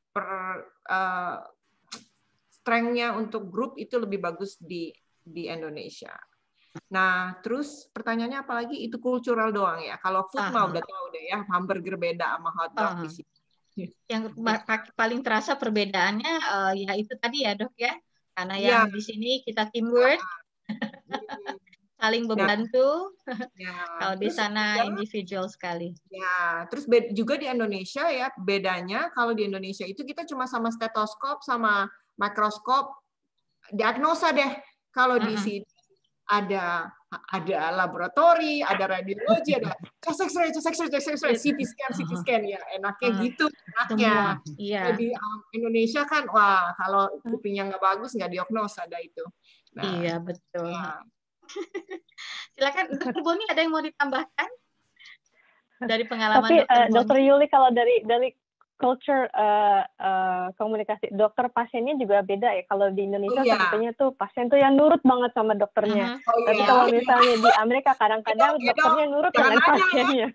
strength-nya untuk grup itu lebih bagus di Indonesia. Nah, terus pertanyaannya apa lagi? Itu cultural doang ya. Kalau food mah udah tahu deh ya, hamburger beda sama hotdog di sini. Yang paling terasa perbedaannya ya itu tadi ya dok ya, karena yang di sini kita teamwork, saling membantu. Kalau di sana individual sekali. Ya, terus juga di Indonesia ya bedanya kalau di Indonesia itu kita cuma sama stetoskop sama mikroskop diagnosa deh. Kalau di sini ada laboratori, ada radiologi, ada chest X-ray, CT scan ya, enaknya gitu enaknya. Iya. Di Indonesia kan, wah kalau kupingnya nggak bagus nggak diagnosa ada itu. Nah, iya betul. Ya. Silakan Dr. Boni, ada yang mau ditambahkan dari pengalaman Dr. Yuli kalau dari culture komunikasi dokter pasiennya juga beda ya. Kalau di Indonesia sebetulnya tuh pasien tuh yang nurut banget sama dokternya. Tapi kalau misalnya di Amerika kadang-kadang dokternya nurut dengan pasiennya.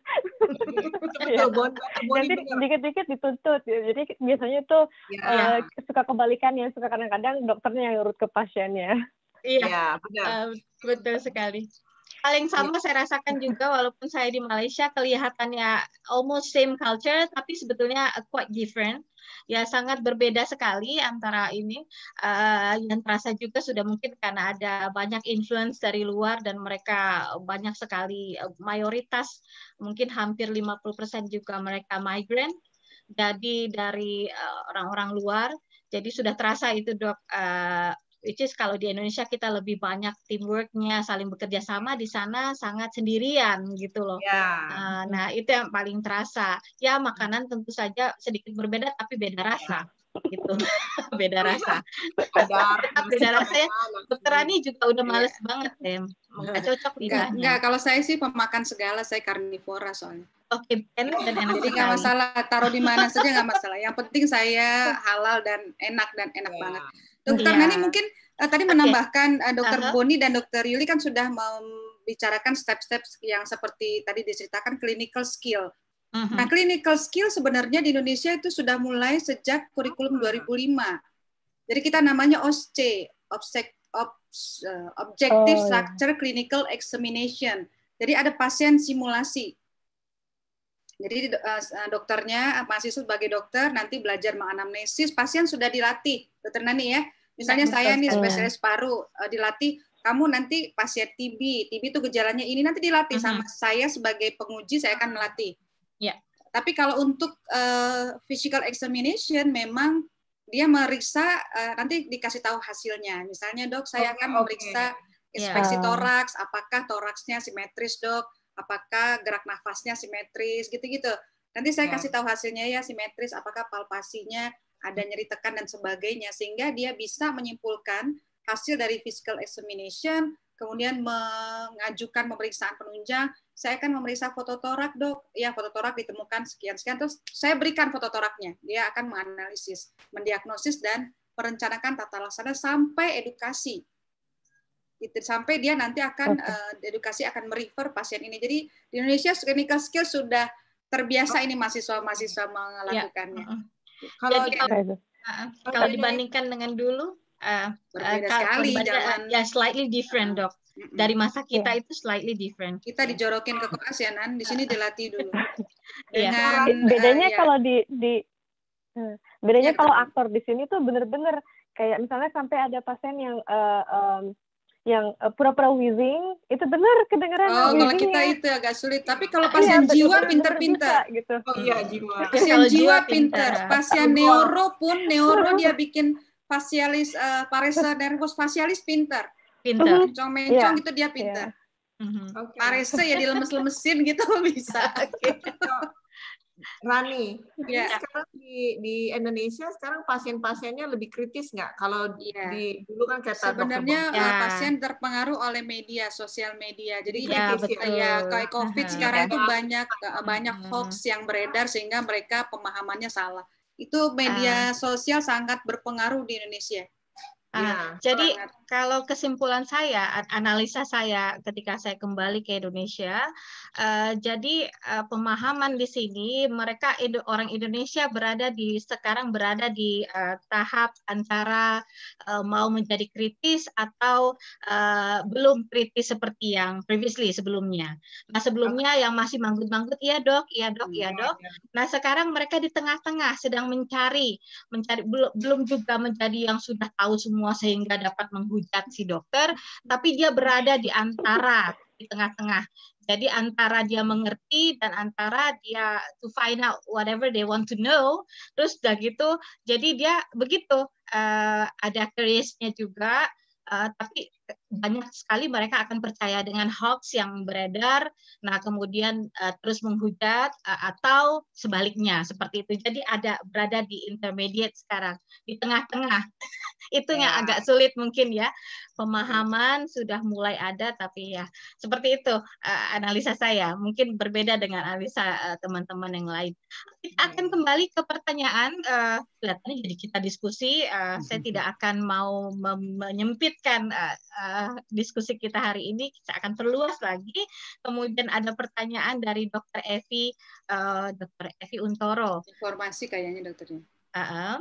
Nanti dikit-dikit dituntut. Jadi biasanya tuh suka kebalikannya, suka kadang-kadang dokternya yang nurut ke pasiennya. Iya, betul sekali. Hal yang sama saya rasakan juga walaupun saya di Malaysia kelihatannya almost same culture tapi sebetulnya quite different. Ya sangat berbeda sekali antara ini. Yang terasa juga sudah mungkin karena ada banyak influence dari luar dan mereka banyak sekali mayoritas mungkin hampir 50% juga mereka migrant. Jadi dari orang-orang luar. Jadi sudah terasa itu Dok. Which is kalau di Indonesia kita lebih banyak teamworknya, saling bekerja sama, di sana sangat sendirian gitu loh. Ya. Nah itu yang paling terasa. Ya makanan tentu saja sedikit berbeda tapi beda rasa gitu. Beda rasa. Beda rasa ya. Dokter Rani juga udah males banget deh. Nggak cocok lidahnya. Enggak, kalau saya sih pemakan segala, saya karnivora soalnya. Oke, enak dan enak jadi nggak masalah taruh di mana saja nggak masalah. Yang penting saya halal dan enak banget. Dokter Nani mungkin tadi menambahkan Dokter Boni dan Dokter Yuli kan sudah membicarakan step-step yang seperti tadi diceritakan clinical skill. Nah, clinical skill sebenarnya di Indonesia itu sudah mulai sejak kurikulum 2005. Jadi kita namanya OSCE, Objective Structure Clinical Examination. Jadi ada pasien simulasi. Jadi dokternya, mahasiswa sebagai dokter nanti belajar menganamnesis, pasien sudah dilatih, Dokter Nani ya. Misalnya saya nih spesialis paru, dilatih, kamu nanti pasien TB itu gejalanya ini, nanti dilatih sama saya sebagai penguji, saya akan melatih. Ya. Tapi kalau untuk physical examination memang dia meriksa, nanti dikasih tahu hasilnya. Misalnya dok, saya akan memeriksa inspeksi toraks, apakah toraksnya simetris dok, apakah gerak nafasnya simetris, gitu-gitu. Nanti saya kasih tahu hasilnya ya simetris, apakah palpasinya ada nyeri tekan dan sebagainya, sehingga dia bisa menyimpulkan hasil dari physical examination, kemudian mengajukan pemeriksaan penunjang. Saya akan memeriksa fototorak dok, ya fototorak ditemukan sekian-sekian, terus saya berikan fototoraknya, dia akan menganalisis, mendiagnosis dan merencanakan tata laksana sampai edukasi. Sampai dia nanti akan edukasi akan merefer pasien ini. Jadi di Indonesia clinical skill sudah terbiasa ini mahasiswa-mahasiswa melakukannya. Kalau dibandingkan dengan dulu, berbeda sekali zaman. Ya slightly different dok. Dari masa kita itu slightly different. Kita dijorokin ke kelas ya Nan, di sini dilatih dulu. Bedanya kalau bedanya kalau aktor di sini tuh bener-bener kayak misalnya sampai ada pasien yang pura-pura wheezing, itu benar kedengeran. Kalau kita itu agak sulit. Tapi kalau pasien jiwa pinter-pinter. Gitu. Jiwa. Pasien jiwa pinter. Pasien neuro pun, dia bikin fasialis, parese nervus fasialis pinter. Mencong-mencong itu dia pinter. Parese ya dilemes-lemesin gitu bisa. Rani, sekarang di Indonesia sekarang pasien-pasiennya lebih kritis nggak? Kalau di dulu kan kata sebenarnya pasien terpengaruh oleh media, sosial media. Jadi kayak COVID sekarang itu banyak hoax yang beredar sehingga mereka pemahamannya salah. Itu media sosial sangat berpengaruh di Indonesia. Jadi kalau kesimpulan saya, analisa saya ketika saya kembali ke Indonesia, jadi pemahaman di sini mereka orang Indonesia sekarang berada di tahap antara mau menjadi kritis atau belum kritis seperti yang previously sebelumnya. Nah sebelumnya yang masih manggut-manggut, iya dok. Nah sekarang mereka di tengah-tengah sedang mencari belum juga menjadi yang sudah tahu semua sehingga dapat menghujat si dokter, tapi dia berada di tengah-tengah. Jadi antara dia mengerti dan antara dia to find out whatever they want to know, terus udah gitu, jadi dia begitu ada curious-nya juga, tapi banyak sekali mereka akan percaya dengan hoax yang beredar, nah kemudian terus menghujat atau sebaliknya seperti itu. Jadi berada di intermediate sekarang, di tengah-tengah. Itu yang agak sulit mungkin ya. Pemahaman sudah mulai ada, tapi ya seperti itu analisa saya. Mungkin berbeda dengan analisa teman-teman yang lain. Kita akan kembali ke pertanyaan. Kelihatannya jadi kita diskusi. Saya tidak akan mau menyempitkan diskusi kita hari ini. Saya akan perluas lagi. Kemudian ada pertanyaan dari Dr. Evi Untoro. Informasi kayaknya dokternya.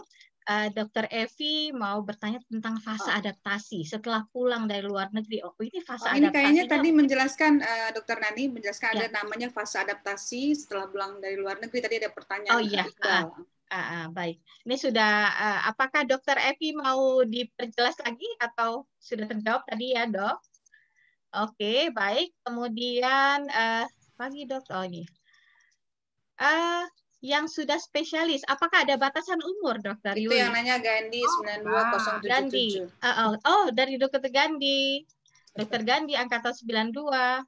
Dr. Evi mau bertanya tentang fase adaptasi setelah pulang dari luar negeri. Oh, ini fase ini kayaknya adaptasinya. tadi menjelaskan, Dr. Nani menjelaskan Ya. ada namanya fase adaptasi setelah pulang dari luar negeri. Tadi ada pertanyaan. Oh iya, baik. Ini sudah, apakah Dr. Evi mau diperjelas lagi atau sudah terjawab tadi ya, Dok? Oke, baik. Kemudian, pagi Dok. Oh ini. Yang sudah spesialis, apakah ada batasan umur, Dokter Itu Yuli? yang nanya Gandhi 92077. Gandhi. Dari Dokter Gandhi. Dokter Gandhi angkatan 92.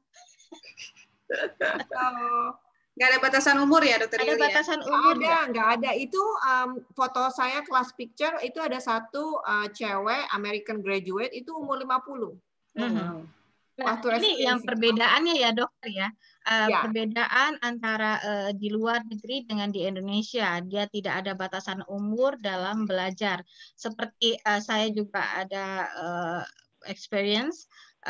Nggak ada batasan umur ya, Dokter Yuli? Ada batasan umur? Nggak ada. Itu foto saya class picture, itu ada satu cewek American graduate, itu umur 50. Nah, ini yang perbedaannya ya dokter ya. Perbedaan antara di luar negeri dengan di Indonesia. Dia tidak ada batasan umur dalam belajar. Seperti saya juga ada experience,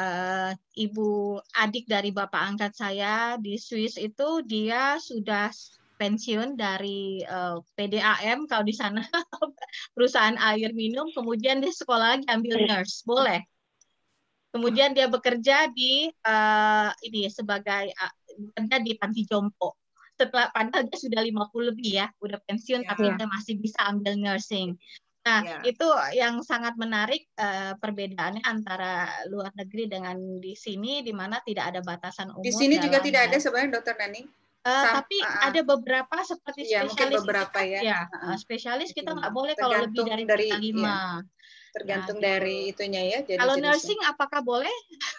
ibu adik dari bapak angkat saya di Swiss itu dia sudah pensiun dari PDAM kalau di sana perusahaan air minum, kemudian dia sekolah lagi ambil nurse, boleh. Kemudian dia bekerja di ini sebagai bekerja di panti jompo. Setelah padahal dia sudah 50 lebih ya, udah pensiun tapi dia masih bisa ambil nursing. Nah, itu yang sangat menarik perbedaannya antara luar negeri dengan di sini, di mana tidak ada batasan umur. Di sini juga tidak ada sebenarnya, Dokter Nani. Tapi ada beberapa seperti spesialis beberapa spesialis kita nggak boleh kalau lebih dari 35. Tergantung dari itunya ya. Jadi kalau nursing apakah boleh?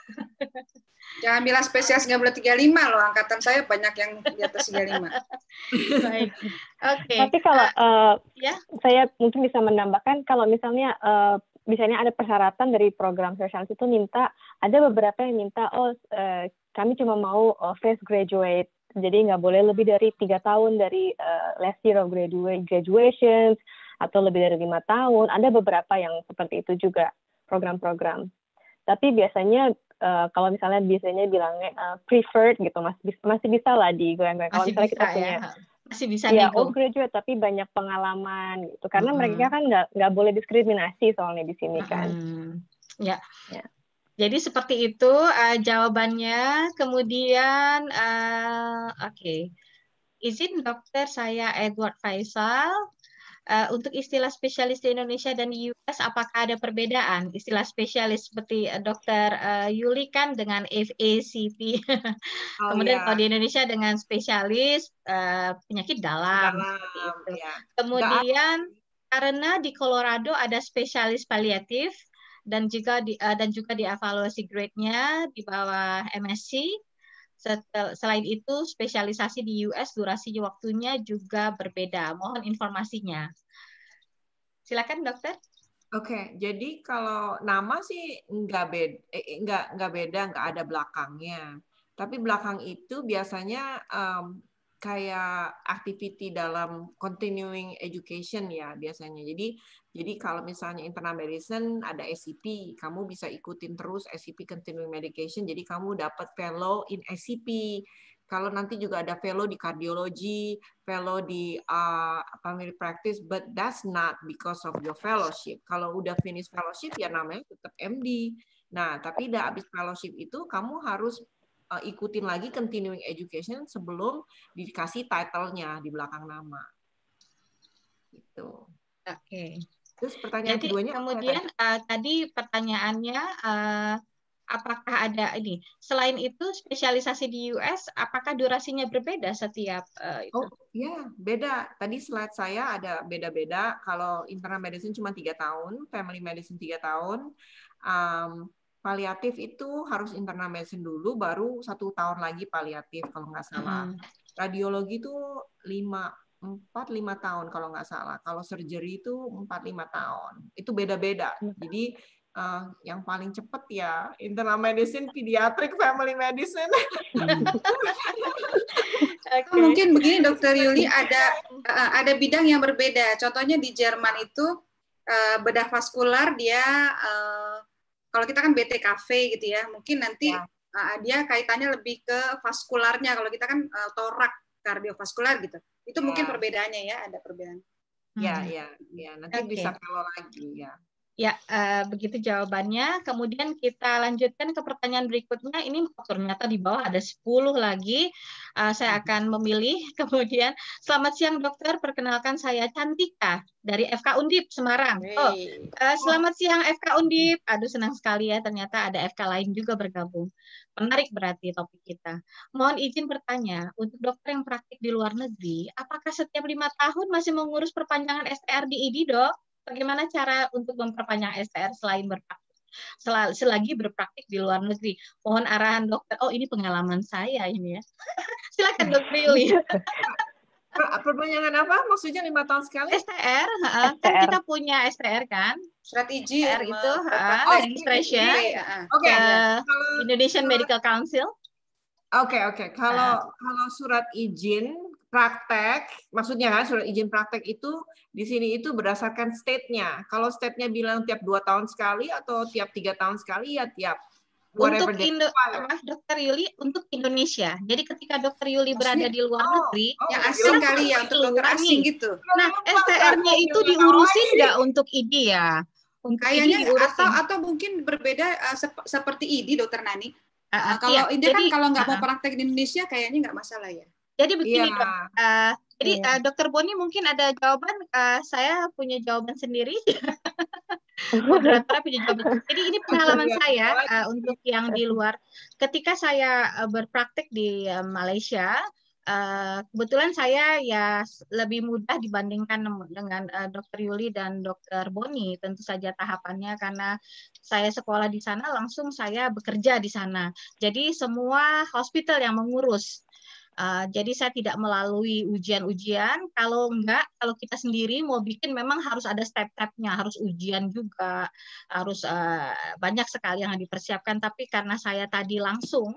Jangan bilang spesialis nggak boleh 35 loh. Angkatan saya banyak yang di atas 35. Baik. Oke. Tapi kalau saya mungkin bisa menambahkan kalau misalnya ada persyaratan dari program spesialis itu ada beberapa yang minta kami cuma mau fresh graduate. Jadi nggak boleh lebih dari 3 tahun dari last year of graduation atau lebih dari 5 tahun. Ada beberapa yang seperti itu juga program-program. Tapi biasanya kalau misalnya bilangnya preferred gitu masih bisa lah digoyang-goyang. Kalau misalnya kita punya masih bisa graduate tapi banyak pengalaman gitu. Karena mereka kan nggak boleh diskriminasi soalnya di sini kan. Ya. Jadi seperti itu jawabannya. Kemudian izin dokter, saya Edward Faisal. Untuk istilah spesialis di Indonesia dan di US, apakah ada perbedaan? Istilah spesialis seperti Dokter Yuli kan dengan FACP. Kemudian kalau di Indonesia dengan spesialis penyakit dalam. Seperti itu. Kemudian karena di Colorado ada spesialis paliatif dan juga dievaluasi grade-nya di bawah MSc. Selain itu, spesialisasi di US durasi waktunya juga berbeda. Mohon informasinya. Silakan, dokter. Oke, jadi kalau nama sih nggak beda, nggak ada belakangnya. Tapi belakang itu biasanya kayak activity dalam continuing education ya biasanya. Jadi kalau misalnya internal medicine ada SCP, kamu bisa ikutin terus SCP continuing medication. Jadi kamu dapat fellow in SCP. Kalau nanti juga ada fellow di kardiologi, fellow di family practice, but that's not because of your fellowship. Kalau udah finish fellowship ya namanya tetap MD. Nah, tapi udah habis fellowship itu kamu harus ikutin lagi continuing education sebelum dikasih title-nya di belakang nama. Gitu. Oke. Terus pertanyaan keduanya kemudian tadi pertanyaannya apakah ada ini? Selain itu spesialisasi di US apakah durasinya berbeda setiap itu? Oh, ya, beda. Tadi slide saya ada beda-beda. Kalau internal medicine cuma 3 tahun, family medicine 3 tahun. Paliatif itu harus internal medicine dulu, baru 1 tahun lagi paliatif kalau nggak salah. Radiologi itu 4-5 tahun kalau nggak salah. Kalau surgery itu 4-5 tahun. Itu beda-beda. Jadi yang paling cepat ya internal medicine, pediatric, family medicine. Mungkin begini Dokter Yuli, ada bidang yang berbeda. Contohnya di Jerman itu bedah vaskular dia kalau kita kan BTKV gitu ya, mungkin nanti dia kaitannya lebih ke vaskularnya. Kalau kita kan torak kardiovaskular gitu. Itu mungkin perbedaannya ya, ada perbedaan. Ya, nanti bisa kalau lagi ya. Ya, begitu jawabannya. Kemudian kita lanjutkan ke pertanyaan berikutnya. Ini ternyata di bawah ada 10 lagi. Saya akan memilih. Kemudian, selamat siang dokter. Perkenalkan saya Cantika dari FK Undip Semarang. Selamat siang FK Undip. Aduh, senang sekali ya. Ternyata ada FK lain juga bergabung. Menarik berarti topik kita. Mohon izin bertanya, untuk dokter yang praktik di luar negeri, apakah setiap 5 tahun masih mengurus perpanjangan STR di ID, dok? Bagaimana cara untuk memperpanjang STR selain berpraktik, selagi berpraktik di luar negeri? Mohon arahan dokter. Oh, ini pengalaman saya ini ya. Silakan dokter Yuli. Perpanjangan apa? Maksudnya 5 tahun sekali? STR, kan kita punya STR kan? Surat izin. STR itu registration Oke. Indonesian Medical Council. Oke. Kalau surat izin praktek, maksudnya kan surat izin praktek itu di sini itu berdasarkan state-nya. Kalau state-nya bilang tiap 2 tahun sekali atau tiap 3 tahun sekali, ya tiap. Untuk Dokter Yuli untuk Indonesia. Jadi ketika Dokter Yuli berada di luar negeri, yang asing kali ya, untuk dokter asing gitu. Nah, STR-nya itu diurusin nggak untuk ID ya? Kayaknya atau mungkin berbeda seperti ID, Dokter Nani. Kalau ini kan kalau nggak mau praktek di Indonesia, kayaknya nggak masalah ya. Jadi begini dok. Jadi Dokter Boni mungkin ada jawaban. Saya punya jawaban sendiri. Moderator punya jawaban. Jadi ini pengalaman saya untuk yang di luar. Ketika saya berpraktek di Malaysia, kebetulan saya ya lebih mudah dibandingkan dengan Dokter Yuli dan Dokter Boni. Tentu saja tahapannya karena saya sekolah di sana, langsung saya bekerja di sana. Jadi semua hospital yang mengurus. Jadi saya tidak melalui ujian-ujian. Kalau kita sendiri mau bikin memang harus ada step-stepnya, harus ujian juga, harus banyak sekali yang dipersiapkan. Tapi karena saya tadi langsung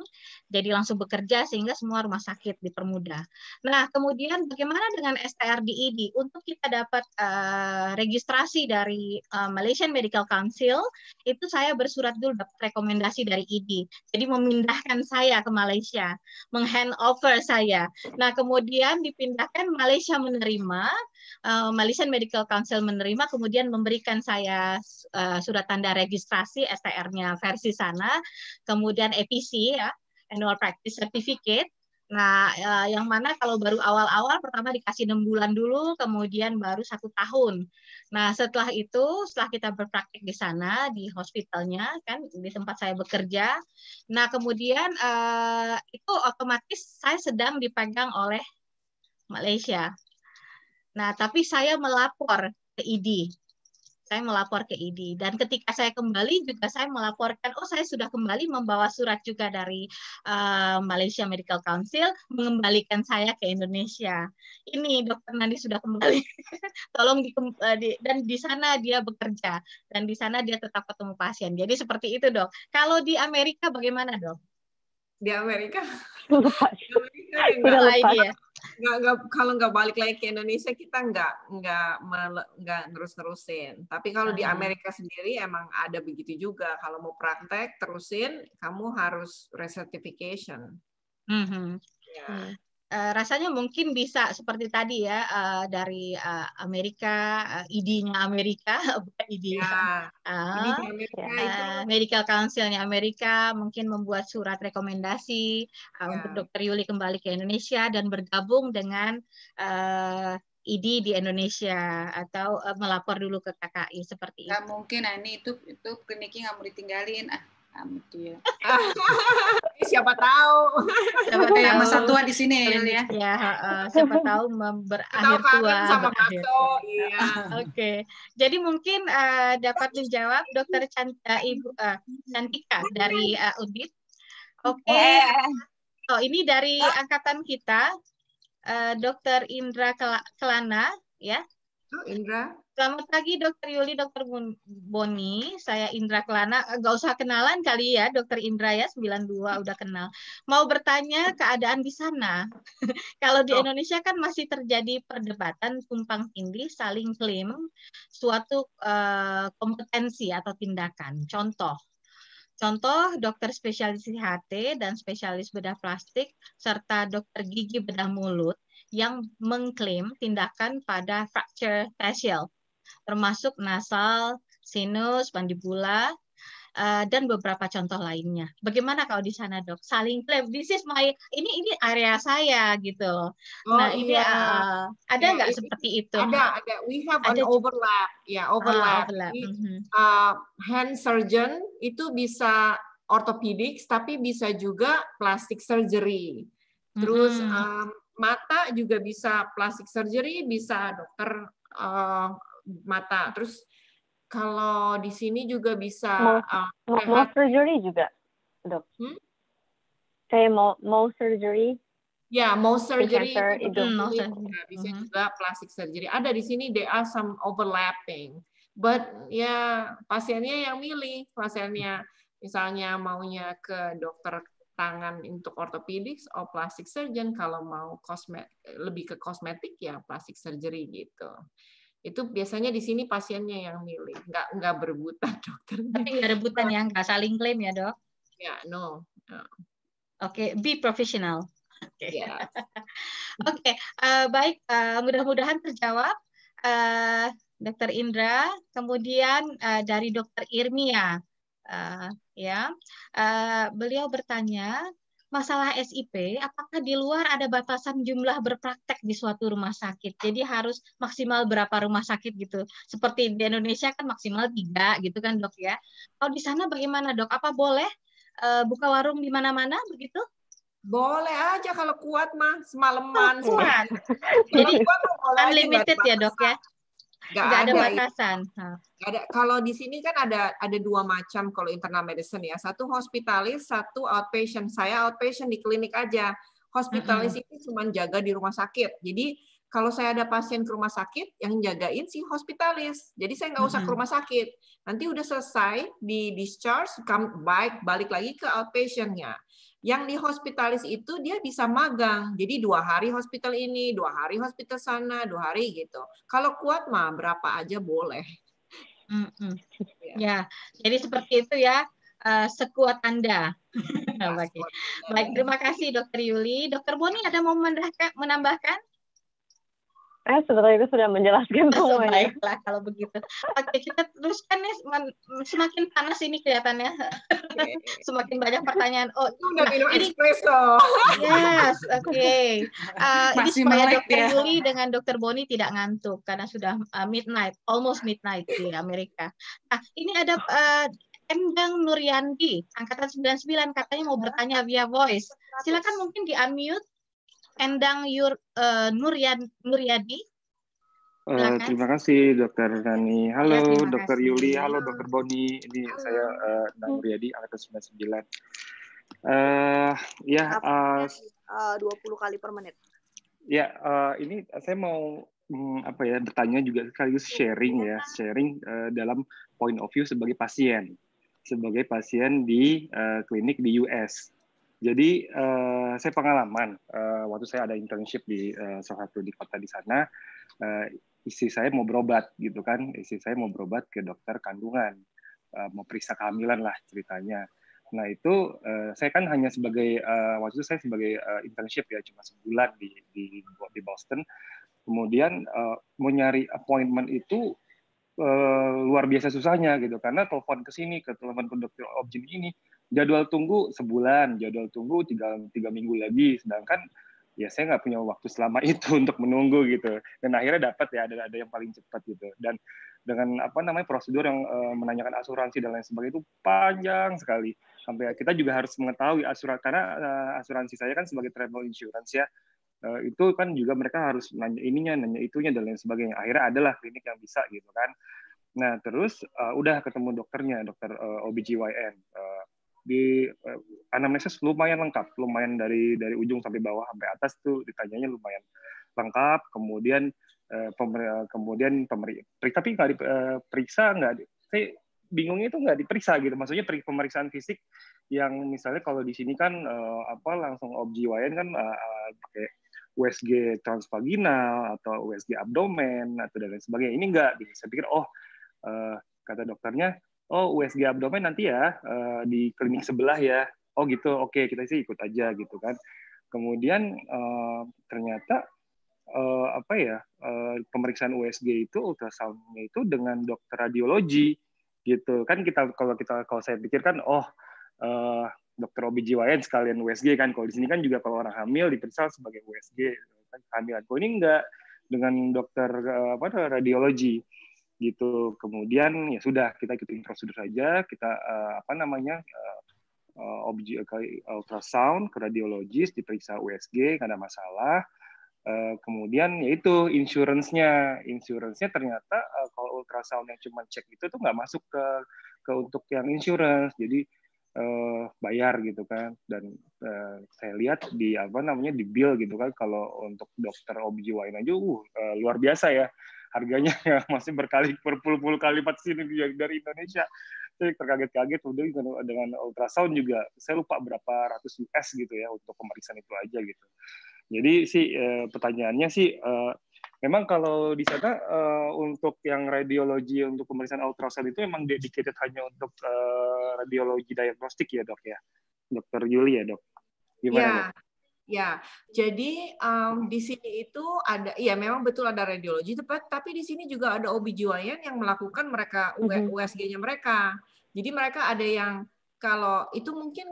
bekerja sehingga semua rumah sakit dipermudah. Nah, kemudian bagaimana dengan STR di ID? Untuk kita dapat registrasi dari Malaysian Medical Council, itu saya bersurat dulu dapat rekomendasi dari ID. Jadi memindahkan saya ke Malaysia, menghandover saya. Nah, kemudian dipindahkan, Malaysia menerima, Malaysian Medical Council menerima, kemudian memberikan saya surat tanda registrasi STR-nya versi sana, kemudian EPC ya, Annual Practice Certificate. Nah, yang mana kalau baru awal-awal pertama dikasih 6 bulan dulu, kemudian baru 1 tahun. Nah, setelah itu, setelah kita berpraktik di sana, di hospitalnya, kan di tempat saya bekerja, nah kemudian itu otomatis saya sedang dipegang oleh Malaysia. Nah, tapi saya melapor ke ID. Saya melapor ke ID. Dan ketika saya kembali juga saya melaporkan, saya sudah kembali membawa surat juga dari Malaysia Medical Council mengembalikan saya ke Indonesia. Ini Dokter Nandi sudah kembali. Tolong dan di sana dia bekerja dan di sana dia tetap ketemu pasien. Jadi seperti itu, Dok. Kalau di Amerika bagaimana, Dok? Di Amerika kalau nggak balik lagi ke Indonesia kita nggak terus-terusin. Tapi kalau di Amerika sendiri emang ada begitu juga. Kalau mau praktek terusin, kamu harus recertification. Ya. Rasanya mungkin bisa seperti tadi ya, dari Amerika, ID-nya Amerika, bukan ID Medical Council-nya Amerika mungkin membuat surat rekomendasi untuk Dokter Yuli kembali ke Indonesia dan bergabung dengan ID di Indonesia atau melapor dulu ke KKI seperti itu. Mungkin ini itu kliniknya nggak mau ditinggalin. Dia. Siapa tahu. Yang masa tua di sini ya. Ya, siapa tahu berakhir tua. Sama iya. Oke. Jadi mungkin dapat menjawab Dokter Ibu Cantika dari Undip. Oke. Ini dari angkatan kita, Dokter Indra Kelana, ya. Indra. Selamat pagi Dokter Yuli, Dokter Boni. Saya Indra Kelana. Nggak usah kenalan kali ya, Dokter Indra ya, 92 udah kenal. Mau bertanya keadaan di sana. Kalau di Indonesia kan masih terjadi perdebatan tumpang tindih, saling klaim suatu kompetensi atau tindakan. Contoh, dokter spesialis HT dan spesialis bedah plastik serta dokter gigi bedah mulut yang mengklaim tindakan pada fracture facial, termasuk nasal, sinus, mandibula, dan beberapa contoh lainnya. Bagaimana kalau di sana, Dok? Saling klaim, this is my, ini area saya gitu loh. Oh Nah, ini iya, ada nggak seperti itu? Ada. We have an overlap, ya overlap. Overlap. Hand surgeon itu bisa orthopedics, tapi bisa juga plastic surgery. Terus mata juga bisa plastic surgery, bisa dokter mata. Terus kalau di sini juga bisa mau surgery juga, Dok. Kayak mau surgery. Ya, mau surgery itu bisa juga plastic surgery. Ada di sini there are some overlapping. But ya pasiennya yang milih, pasiennya misalnya maunya ke dokter tangan untuk orthopedics atau plastic surgeon, kalau mau lebih ke kosmetik ya plastic surgery gitu. Itu biasanya di sini pasiennya yang milih, nggak berebutan dokternya. Tapi nggak rebutan ya, nggak saling klaim ya, Dok? Ya, no. Oke, be professional. Oke, Yeah. Baik, mudah-mudahan terjawab, Dokter Indra. Kemudian dari Dokter Irmia, beliau bertanya, masalah SIP, apakah di luar ada batasan jumlah berpraktek di suatu rumah sakit? Jadi harus maksimal berapa rumah sakit gitu? Seperti di Indonesia kan maksimal 3 gitu kan, Dok ya? Kalau di sana bagaimana, Dok? Apa boleh buka warung di mana-mana begitu? Boleh aja kalau kuat mah semalaman. Kuat. Jadi unlimited ya, Dok ya? Nggak ada batasan. Nggak ada. Kalau di sini kan ada 2 macam kalau internal medicine ya. Satu hospitalis, satu outpatient. Saya outpatient di klinik aja. Hospitalis itu cuma jaga di rumah sakit. Jadi kalau saya ada pasien ke rumah sakit, yang jagain si hospitalis. Jadi saya nggak usah ke rumah sakit. Nanti udah selesai di discharge, balik lagi ke outpatient-nya. Yang di hospitalis itu dia bisa magang. Jadi 2 hari hospital ini, 2 hari hospital sana, 2 hari gitu. Kalau kuat mah berapa aja boleh. Ya, jadi seperti itu ya, sekuat Anda. Baik, terima kasih Dokter Yuli. Dokter Boni ada mau menambahkan? Sebetulnya itu sudah menjelaskan semuanya. Baiklah kalau begitu. Oke, kita teruskan nih. Semakin panas ini kelihatannya. Semakin banyak pertanyaan. Oh, udah minum espresso. Yes, oke. Ini supaya Dokter Yuli dengan Dokter Boni tidak ngantuk karena sudah almost midnight di Amerika. Nah, ini ada Endang Nuryandi, angkatan 99, katanya mau bertanya via voice. Silakan mungkin di-unmute. Endang Nuryadi. Terima kasih Dokter Nani. Halo Dokter Yuli, halo Dokter Boni. Ini saya Endang Nuryadi, angkatan 99. 20 kali per menit. Ya, ini saya mau bertanya juga sekaligus sharing dalam point of view sebagai pasien di klinik di US. Jadi saya pengalaman waktu saya ada internship di salah satu di kota di sana, istri saya mau berobat gitu kan, ke dokter kandungan, mau periksa kehamilan lah ceritanya. Nah itu saya kan hanya sebagai waktu itu saya sebagai internship ya, cuma sebulan di Boston. Kemudian mau nyari appointment itu luar biasa susahnya gitu, karena telepon ke sini, ke telepon ke dokter Obgyn ini, jadwal tunggu sebulan, jadwal tunggu 3 minggu lagi, sedangkan ya saya nggak punya waktu selama itu untuk menunggu gitu. Dan akhirnya dapat ya, ada yang paling cepat gitu. Dan dengan prosedur yang menanyakan asuransi dan lain sebagainya itu panjang sekali. Sampai kita juga harus mengetahui karena asuransi saya kan sebagai travel insurance ya. Itu kan juga mereka harus nanya ininya, nanya itunya dan lain sebagainya. Akhirnya adalah klinik yang bisa gitu kan. Nah terus udah ketemu dokternya, dokter OBGYN. Di anamnesis lumayan lengkap, lumayan dari ujung sampai bawah sampai atas tuh ditanyanya lumayan lengkap. Kemudian tapi nggak diperiksa, saya bingungnya itu nggak diperiksa gitu. Maksudnya pemeriksaan fisik yang misalnya kalau di sini kan langsung OBGYN kan pakai USG transvaginal atau USG abdomen atau dan lain sebagainya. Ini enggak. Saya pikir kata dokternya, USG abdomen nanti ya di klinik sebelah ya. Oh gitu, oke kita sih ikut aja gitu kan. Kemudian ternyata pemeriksaan USG itu ultrasoundnya itu dengan dokter radiologi gitu kan. Kalau saya pikirkan dokter OBGYN sekalian USG kan. Kalau di sini kan juga kalau orang hamil diperiksa sebagai USG kan kehamilan. Kalau ini enggak, dengan dokter radiologi gitu. Kemudian ya sudah, kita ikutin prosedur saja, kita ultrasound ke radiologis, diperiksa USG, nggak ada masalah. Kemudian yaitu insurance-nya ternyata kalau ultrasound yang cuma cek itu tuh nggak masuk ke untuk yang insurance, jadi bayar gitu kan. Dan saya lihat di di bill gitu kan, kalau untuk dokter OBGYN aja luar biasa ya harganya, ya masih berpuluh-puluh kali lipat sini dari Indonesia. Saya terkaget-kaget udah dengan ultrasound juga saya lupa berapa ratus US gitu ya untuk pemeriksaan itu aja gitu. Jadi sih pertanyaannya sih memang kalau di sana untuk yang radiologi untuk pemeriksaan ultrasound itu memang dedicated hanya untuk radiologi diagnostik ya dok ya, Dokter Yuli ya dok. Gimana dok? Ya, jadi di sini itu ada, ya memang betul ada radiologi, tapi di sini juga ada OBGYN yang melakukan USG-nya mereka. Jadi mereka ada yang, kalau itu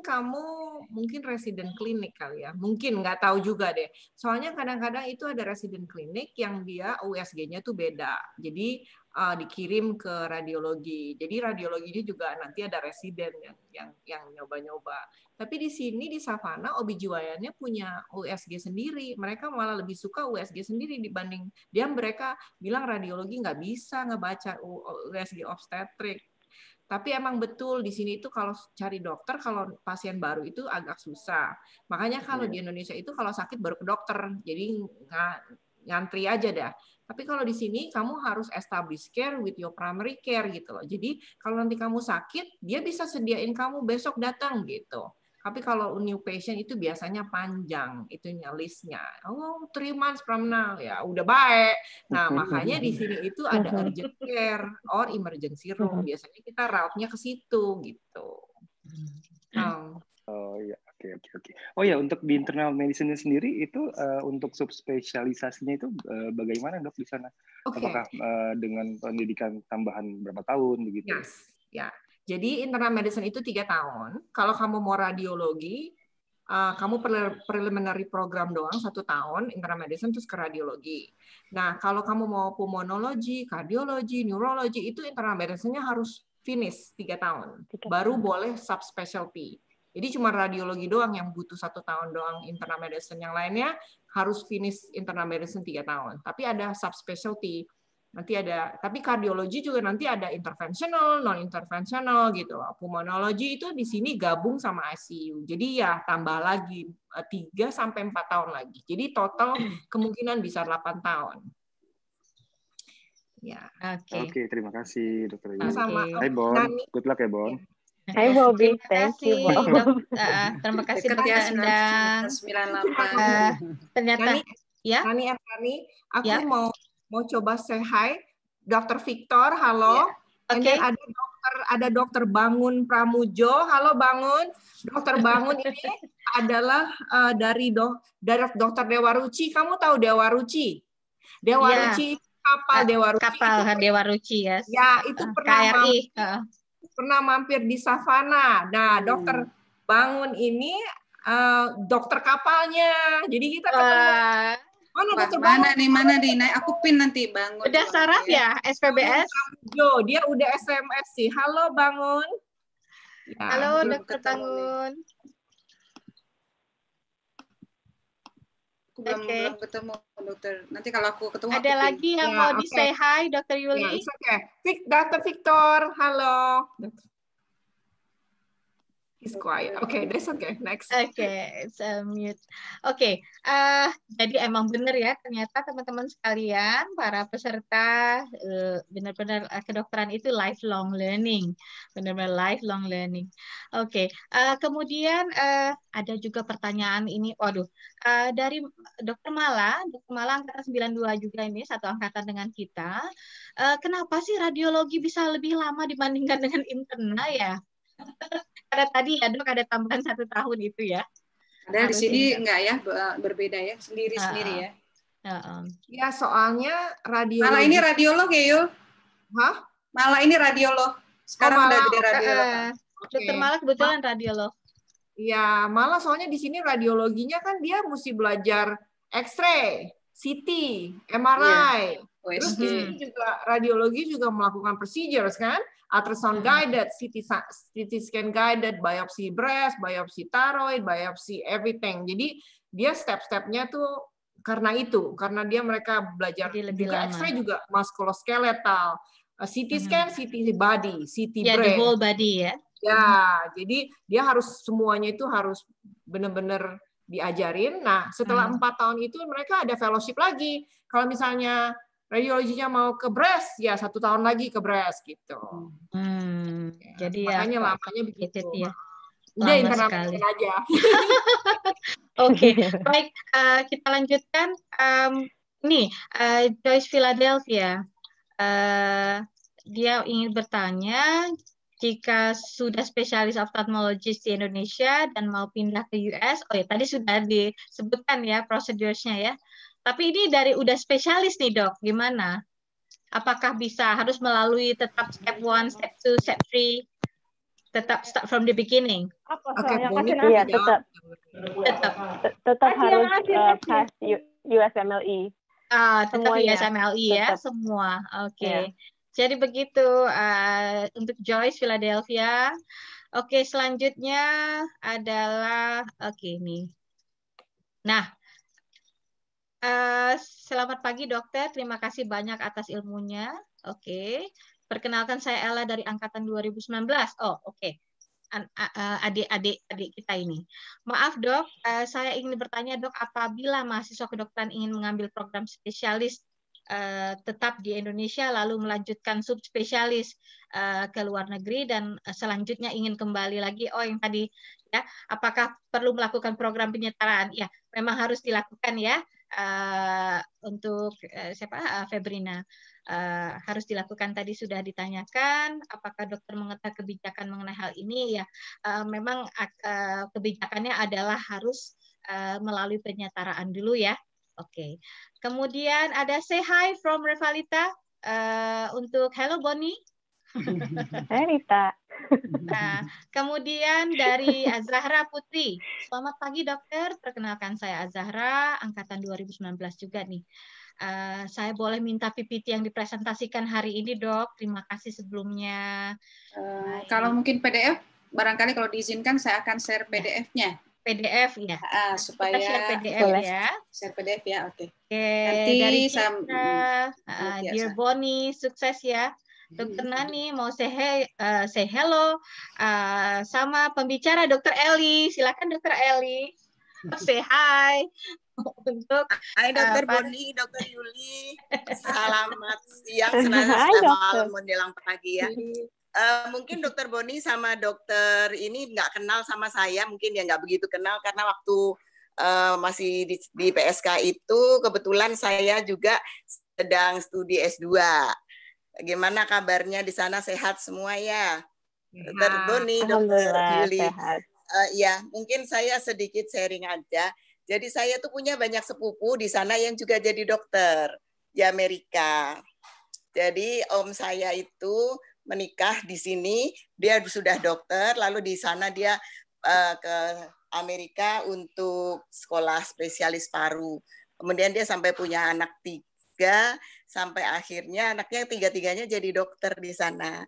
mungkin resident klinik kali ya, mungkin nggak tahu juga deh. Soalnya kadang-kadang itu ada resident klinik yang dia USG-nya tuh beda, jadi dikirim ke radiologi. Jadi radiologinya juga nanti ada residen yang nyoba-nyoba. Tapi di sini di Savannah OBGYN-nya punya USG sendiri. Mereka malah lebih suka USG sendiri dibanding mereka bilang radiologi nggak bisa ngebaca USG obstetrik. Tapi emang betul di sini itu kalau cari dokter, kalau pasien baru itu agak susah. Makanya kalau di Indonesia itu kalau sakit baru ke dokter, jadi ngantri aja dah. Tapi kalau di sini kamu harus establish care with your primary care gitu loh. Jadi kalau nanti kamu sakit, dia bisa sediain kamu besok datang gitu. Tapi kalau new patient itu biasanya panjang itunya listnya. 3 months from now ya udah baik. Nah makanya di sini itu ada urgent care or emergency room. Biasanya kita route-nya ke situ gitu. Oh ya, oke. Oh ya, untuk di internal medicine sendiri itu untuk subspesialisasinya itu bagaimana dok di sana? Okay. Apakah dengan pendidikan tambahan berapa tahun begitu? Yes, ya. Jadi internal medicine itu 3 tahun. Kalau kamu mau radiologi, kamu preliminary program doang 1 tahun internal medicine terus ke radiologi. Nah kalau kamu mau pulmonologi, kardiologi, neurologi itu internal medicine-nya harus finish 3 tahun. Baru boleh subspecialty. Jadi cuma radiologi doang yang butuh 1 tahun doang internal medicine. Yang lainnya harus finish internal medicine 3 tahun. Tapi ada subspecialty. Nanti ada, tapi kardiologi juga nanti ada interventional, non-interventional gitu loh. Pulmonologi itu di sini gabung sama ICU. Jadi ya tambah lagi 3 sampai 4 tahun lagi. Jadi total kemungkinan bisa 8 tahun. Ya. Oke, terima kasih Dokter Yuli. Sama. Hai Bon, good luck ya Bon. Hai Bobby, thank you. Terima kasih Dokter Endang. 98. Ternyata ya. Rani, aku mau coba say hi, Dr. Victor, halo. Oke. Ada Dokter Bangun Pramujo, halo Bangun. Dokter Bangun ini adalah dari Dokter Dewa Ruci. Kamu tahu Dewa Ruci? Dewa Ruci kapal Dewa Ruci. Kapal Dewa Ruci ya. Ya, itu pernah mampir di Savannah. Nah, Dokter Bangun ini dokter kapalnya. Jadi kita ketemu. Mana nih? Nah, aku pin nanti Bangun. Udah saraf ya, SPBS? Dia udah SMS sih. Halo Bangun. Ya, halo Dokter Bangun. Aku belum ketemu dokter. Nanti kalau aku ketemu. Ada lagi yang mau di say hi, Dokter Yuli? Dokter Victor, halo. He's quiet. Okay, that's okay. Next. Okay, it's mute. Okay, jadi emang benar ya, ternyata teman-teman sekalian, para peserta, benar-benar kedokteran itu lifelong learning, benar-benar lifelong learning. Oke, kemudian ada juga pertanyaan ini, dari Dokter Mala angkatan 92 juga ini, satu angkatan dengan kita. Kenapa sih radiologi bisa lebih lama dibandingkan dengan interna ya? Karena tadi ya dok ada tambahan 1 tahun itu ya. Ada di sini enggak ya, berbeda ya, sendiri-sendiri ya. Ya, soalnya radiologi. Malah ini radiolog ya, Yul? Hah? Malah ini radiolog. Sekarang udah jadi radiolog. Dokter Mala kebetulan radiolog. Ya, malah soalnya di sini radiologinya kan dia mesti belajar X-ray, CT, MRI. Terus di sini juga radiologi juga melakukan procedures kan, ultrasound guided, CT scan guided, biopsi breast, biopsi thyroid, biopsi everything. Jadi dia step-stepnya tuh karena dia mereka belajar juga X-ray juga musculoskeletal, CT scan, CT body, CT brain. The whole body ya. Ya, jadi dia harus semuanya itu harus benar-benar diajarin. Nah, setelah 4 tahun itu mereka ada fellowship lagi. Kalau misalnya radiologinya mau ke breast, ya 1 tahun lagi ke breast gitu. Jadi makanya ya, lamanya begitu. Ya. Udah Lama internal sekali aja. Oke, baik, kita lanjutkan. Nih, Joyce Philadelphia, dia ingin bertanya, jika sudah spesialis ophthalmologist di Indonesia dan mau pindah ke US, oh ya tadi sudah disebutkan ya prosedurnya ya. Tapi ini dari udah spesialis nih dok, gimana? Apakah bisa harus melalui tetap step 1, step 2, step 3, tetap start from the beginning? Oke, iya tetap harus pass USMLE. Tetap USMLE ya semua. Oke. Jadi begitu untuk Joyce Philadelphia. Oke, selanjutnya adalah nih. Nah, selamat pagi dokter. Terima kasih banyak atas ilmunya. Oke. Perkenalkan saya Ella dari angkatan 2019. Oh, oke. Adik-adik kita ini. Maaf dok, saya ingin bertanya dok, apabila mahasiswa kedokteran ingin mengambil program spesialis tetap di Indonesia lalu melanjutkan subspesialis ke luar negeri dan selanjutnya ingin kembali lagi, yang tadi ya, apakah perlu melakukan program penyetaraan? Ya, memang harus dilakukan ya untuk Febrina. Harus dilakukan, tadi sudah ditanyakan apakah dokter mengetahui kebijakan mengenai hal ini ya, memang kebijakannya adalah harus melalui penyetaraan dulu ya. Oke. Kemudian ada say hi from Revalita untuk hello Bonnie. Hai Rita. Nah, kemudian dari Azahra Putri. Selamat pagi dokter, perkenalkan saya Azahra, angkatan 2019 juga nih. Saya boleh minta PPT yang dipresentasikan hari ini dok, terima kasih sebelumnya. Kalau mungkin PDF, barangkali kalau diizinkan saya akan share PDF-nya. PDF ya, supaya kita share PDF ya. Share PDF ya, oke. Nanti dari kita, Dear Bonnie, sukses ya. Dokter Nani mau say hello sama pembicara Dokter Eli. Silakan Dokter Eli. Say hi untuk Hai Dokter Bonnie, Dokter Yuli. Selamat siang, selamat malam menjelang pagi ya. Mungkin Dokter Bonnie sama dokter ini nggak kenal sama saya, mungkin ya nggak begitu kenal karena waktu masih di PSK itu kebetulan saya juga sedang studi S2. Gimana kabarnya di sana, sehat semua ya? Dokter Bonnie, Dokter Yuli. Ya, mungkin saya sedikit sharing aja. Jadi saya tuh punya banyak sepupu di sana yang juga jadi dokter di Amerika. Jadi om saya itu menikah di sini, dia sudah dokter, lalu di sana dia ke Amerika untuk sekolah spesialis paru. Kemudian dia sampai punya anak 3, sampai akhirnya anaknya 3-tiganya jadi dokter di sana.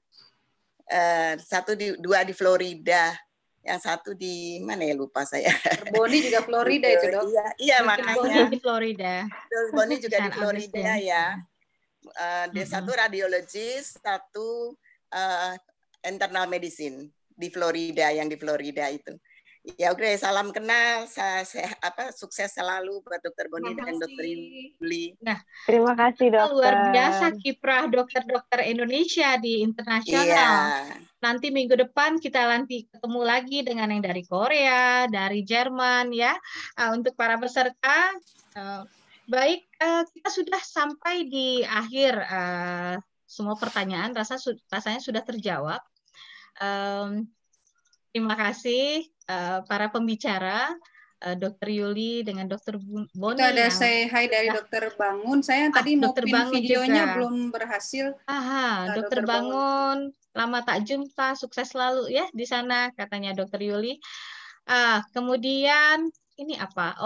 2 di Florida, yang 1 di mana ya lupa saya. Bonnie juga Florida itu dok. Iya makanya. Bonnie di Florida. Bonnie juga di Florida ya. Dia 1 radiologis, 1 internal medicine di Florida, yang di Florida itu. Ya oke, salam kenal, sukses selalu buat Dokter Bonnie dan Dokter Yuli. Nah, terima kasih dokter. Luar biasa kiprah dokter-dokter Indonesia di internasional. Iya. Nanti minggu depan kita ketemu lagi dengan yang dari Korea, dari Jerman ya. Untuk para peserta, baik, kita sudah sampai di akhir semua pertanyaan, rasanya sudah terjawab. Terima kasih para pembicara. Dr. Yuli dengan Dr. Boni. Itu ada yang say hi dari Dr. Bangun. Saya tadi mau pin videonya juga belum berhasil. Dr. Bangun, lama tak jumpa, sukses selalu ya di sana katanya Dr. Yuli. Kemudian ini apa?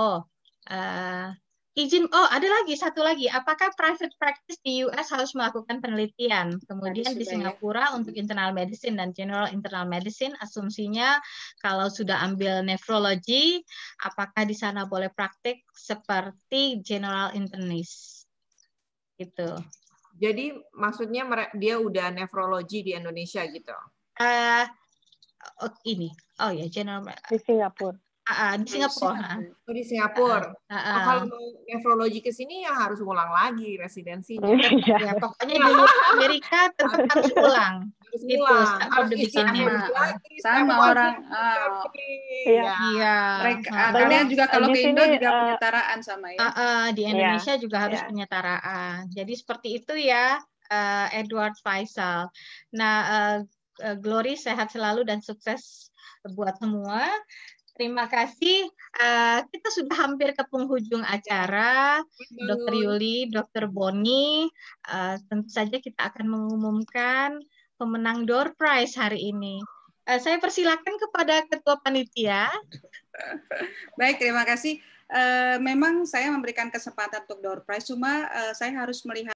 Izin, ada lagi, satu lagi. Apakah private practice di US harus melakukan penelitian? Kemudian di Singapura untuk internal medicine dan general internal medicine, asumsinya kalau sudah ambil nefrologi, apakah di sana boleh praktik seperti general internist? Gitu. Jadi maksudnya dia udah nefrologi di Indonesia gitu? General di Singapura. Di Singapura. Di Singapura. Kalau mau nefrologi ke sini ya harus ulang lagi residensinya. Ya, pokoknya dulu Amerika tetap harus ulang. Harus isi lagi. Sama orang. Iya. Kalian juga kalau ke Indo juga penyetaraan sama ya. Di Indonesia juga harus penyetaraan. Jadi seperti itu ya, Edward Faisal. Nah, Glory sehat selalu dan sukses buat semua. Terima kasih. Kita sudah hampir ke penghujung acara. Dr. Yuli, Dr. Boni, tentu saja kita akan mengumumkan pemenang door prize hari ini. Saya persilakan kepada Ketua Panitia. Baik, terima kasih. Memang saya memberikan kesempatan untuk door prize, cuma saya harus melihat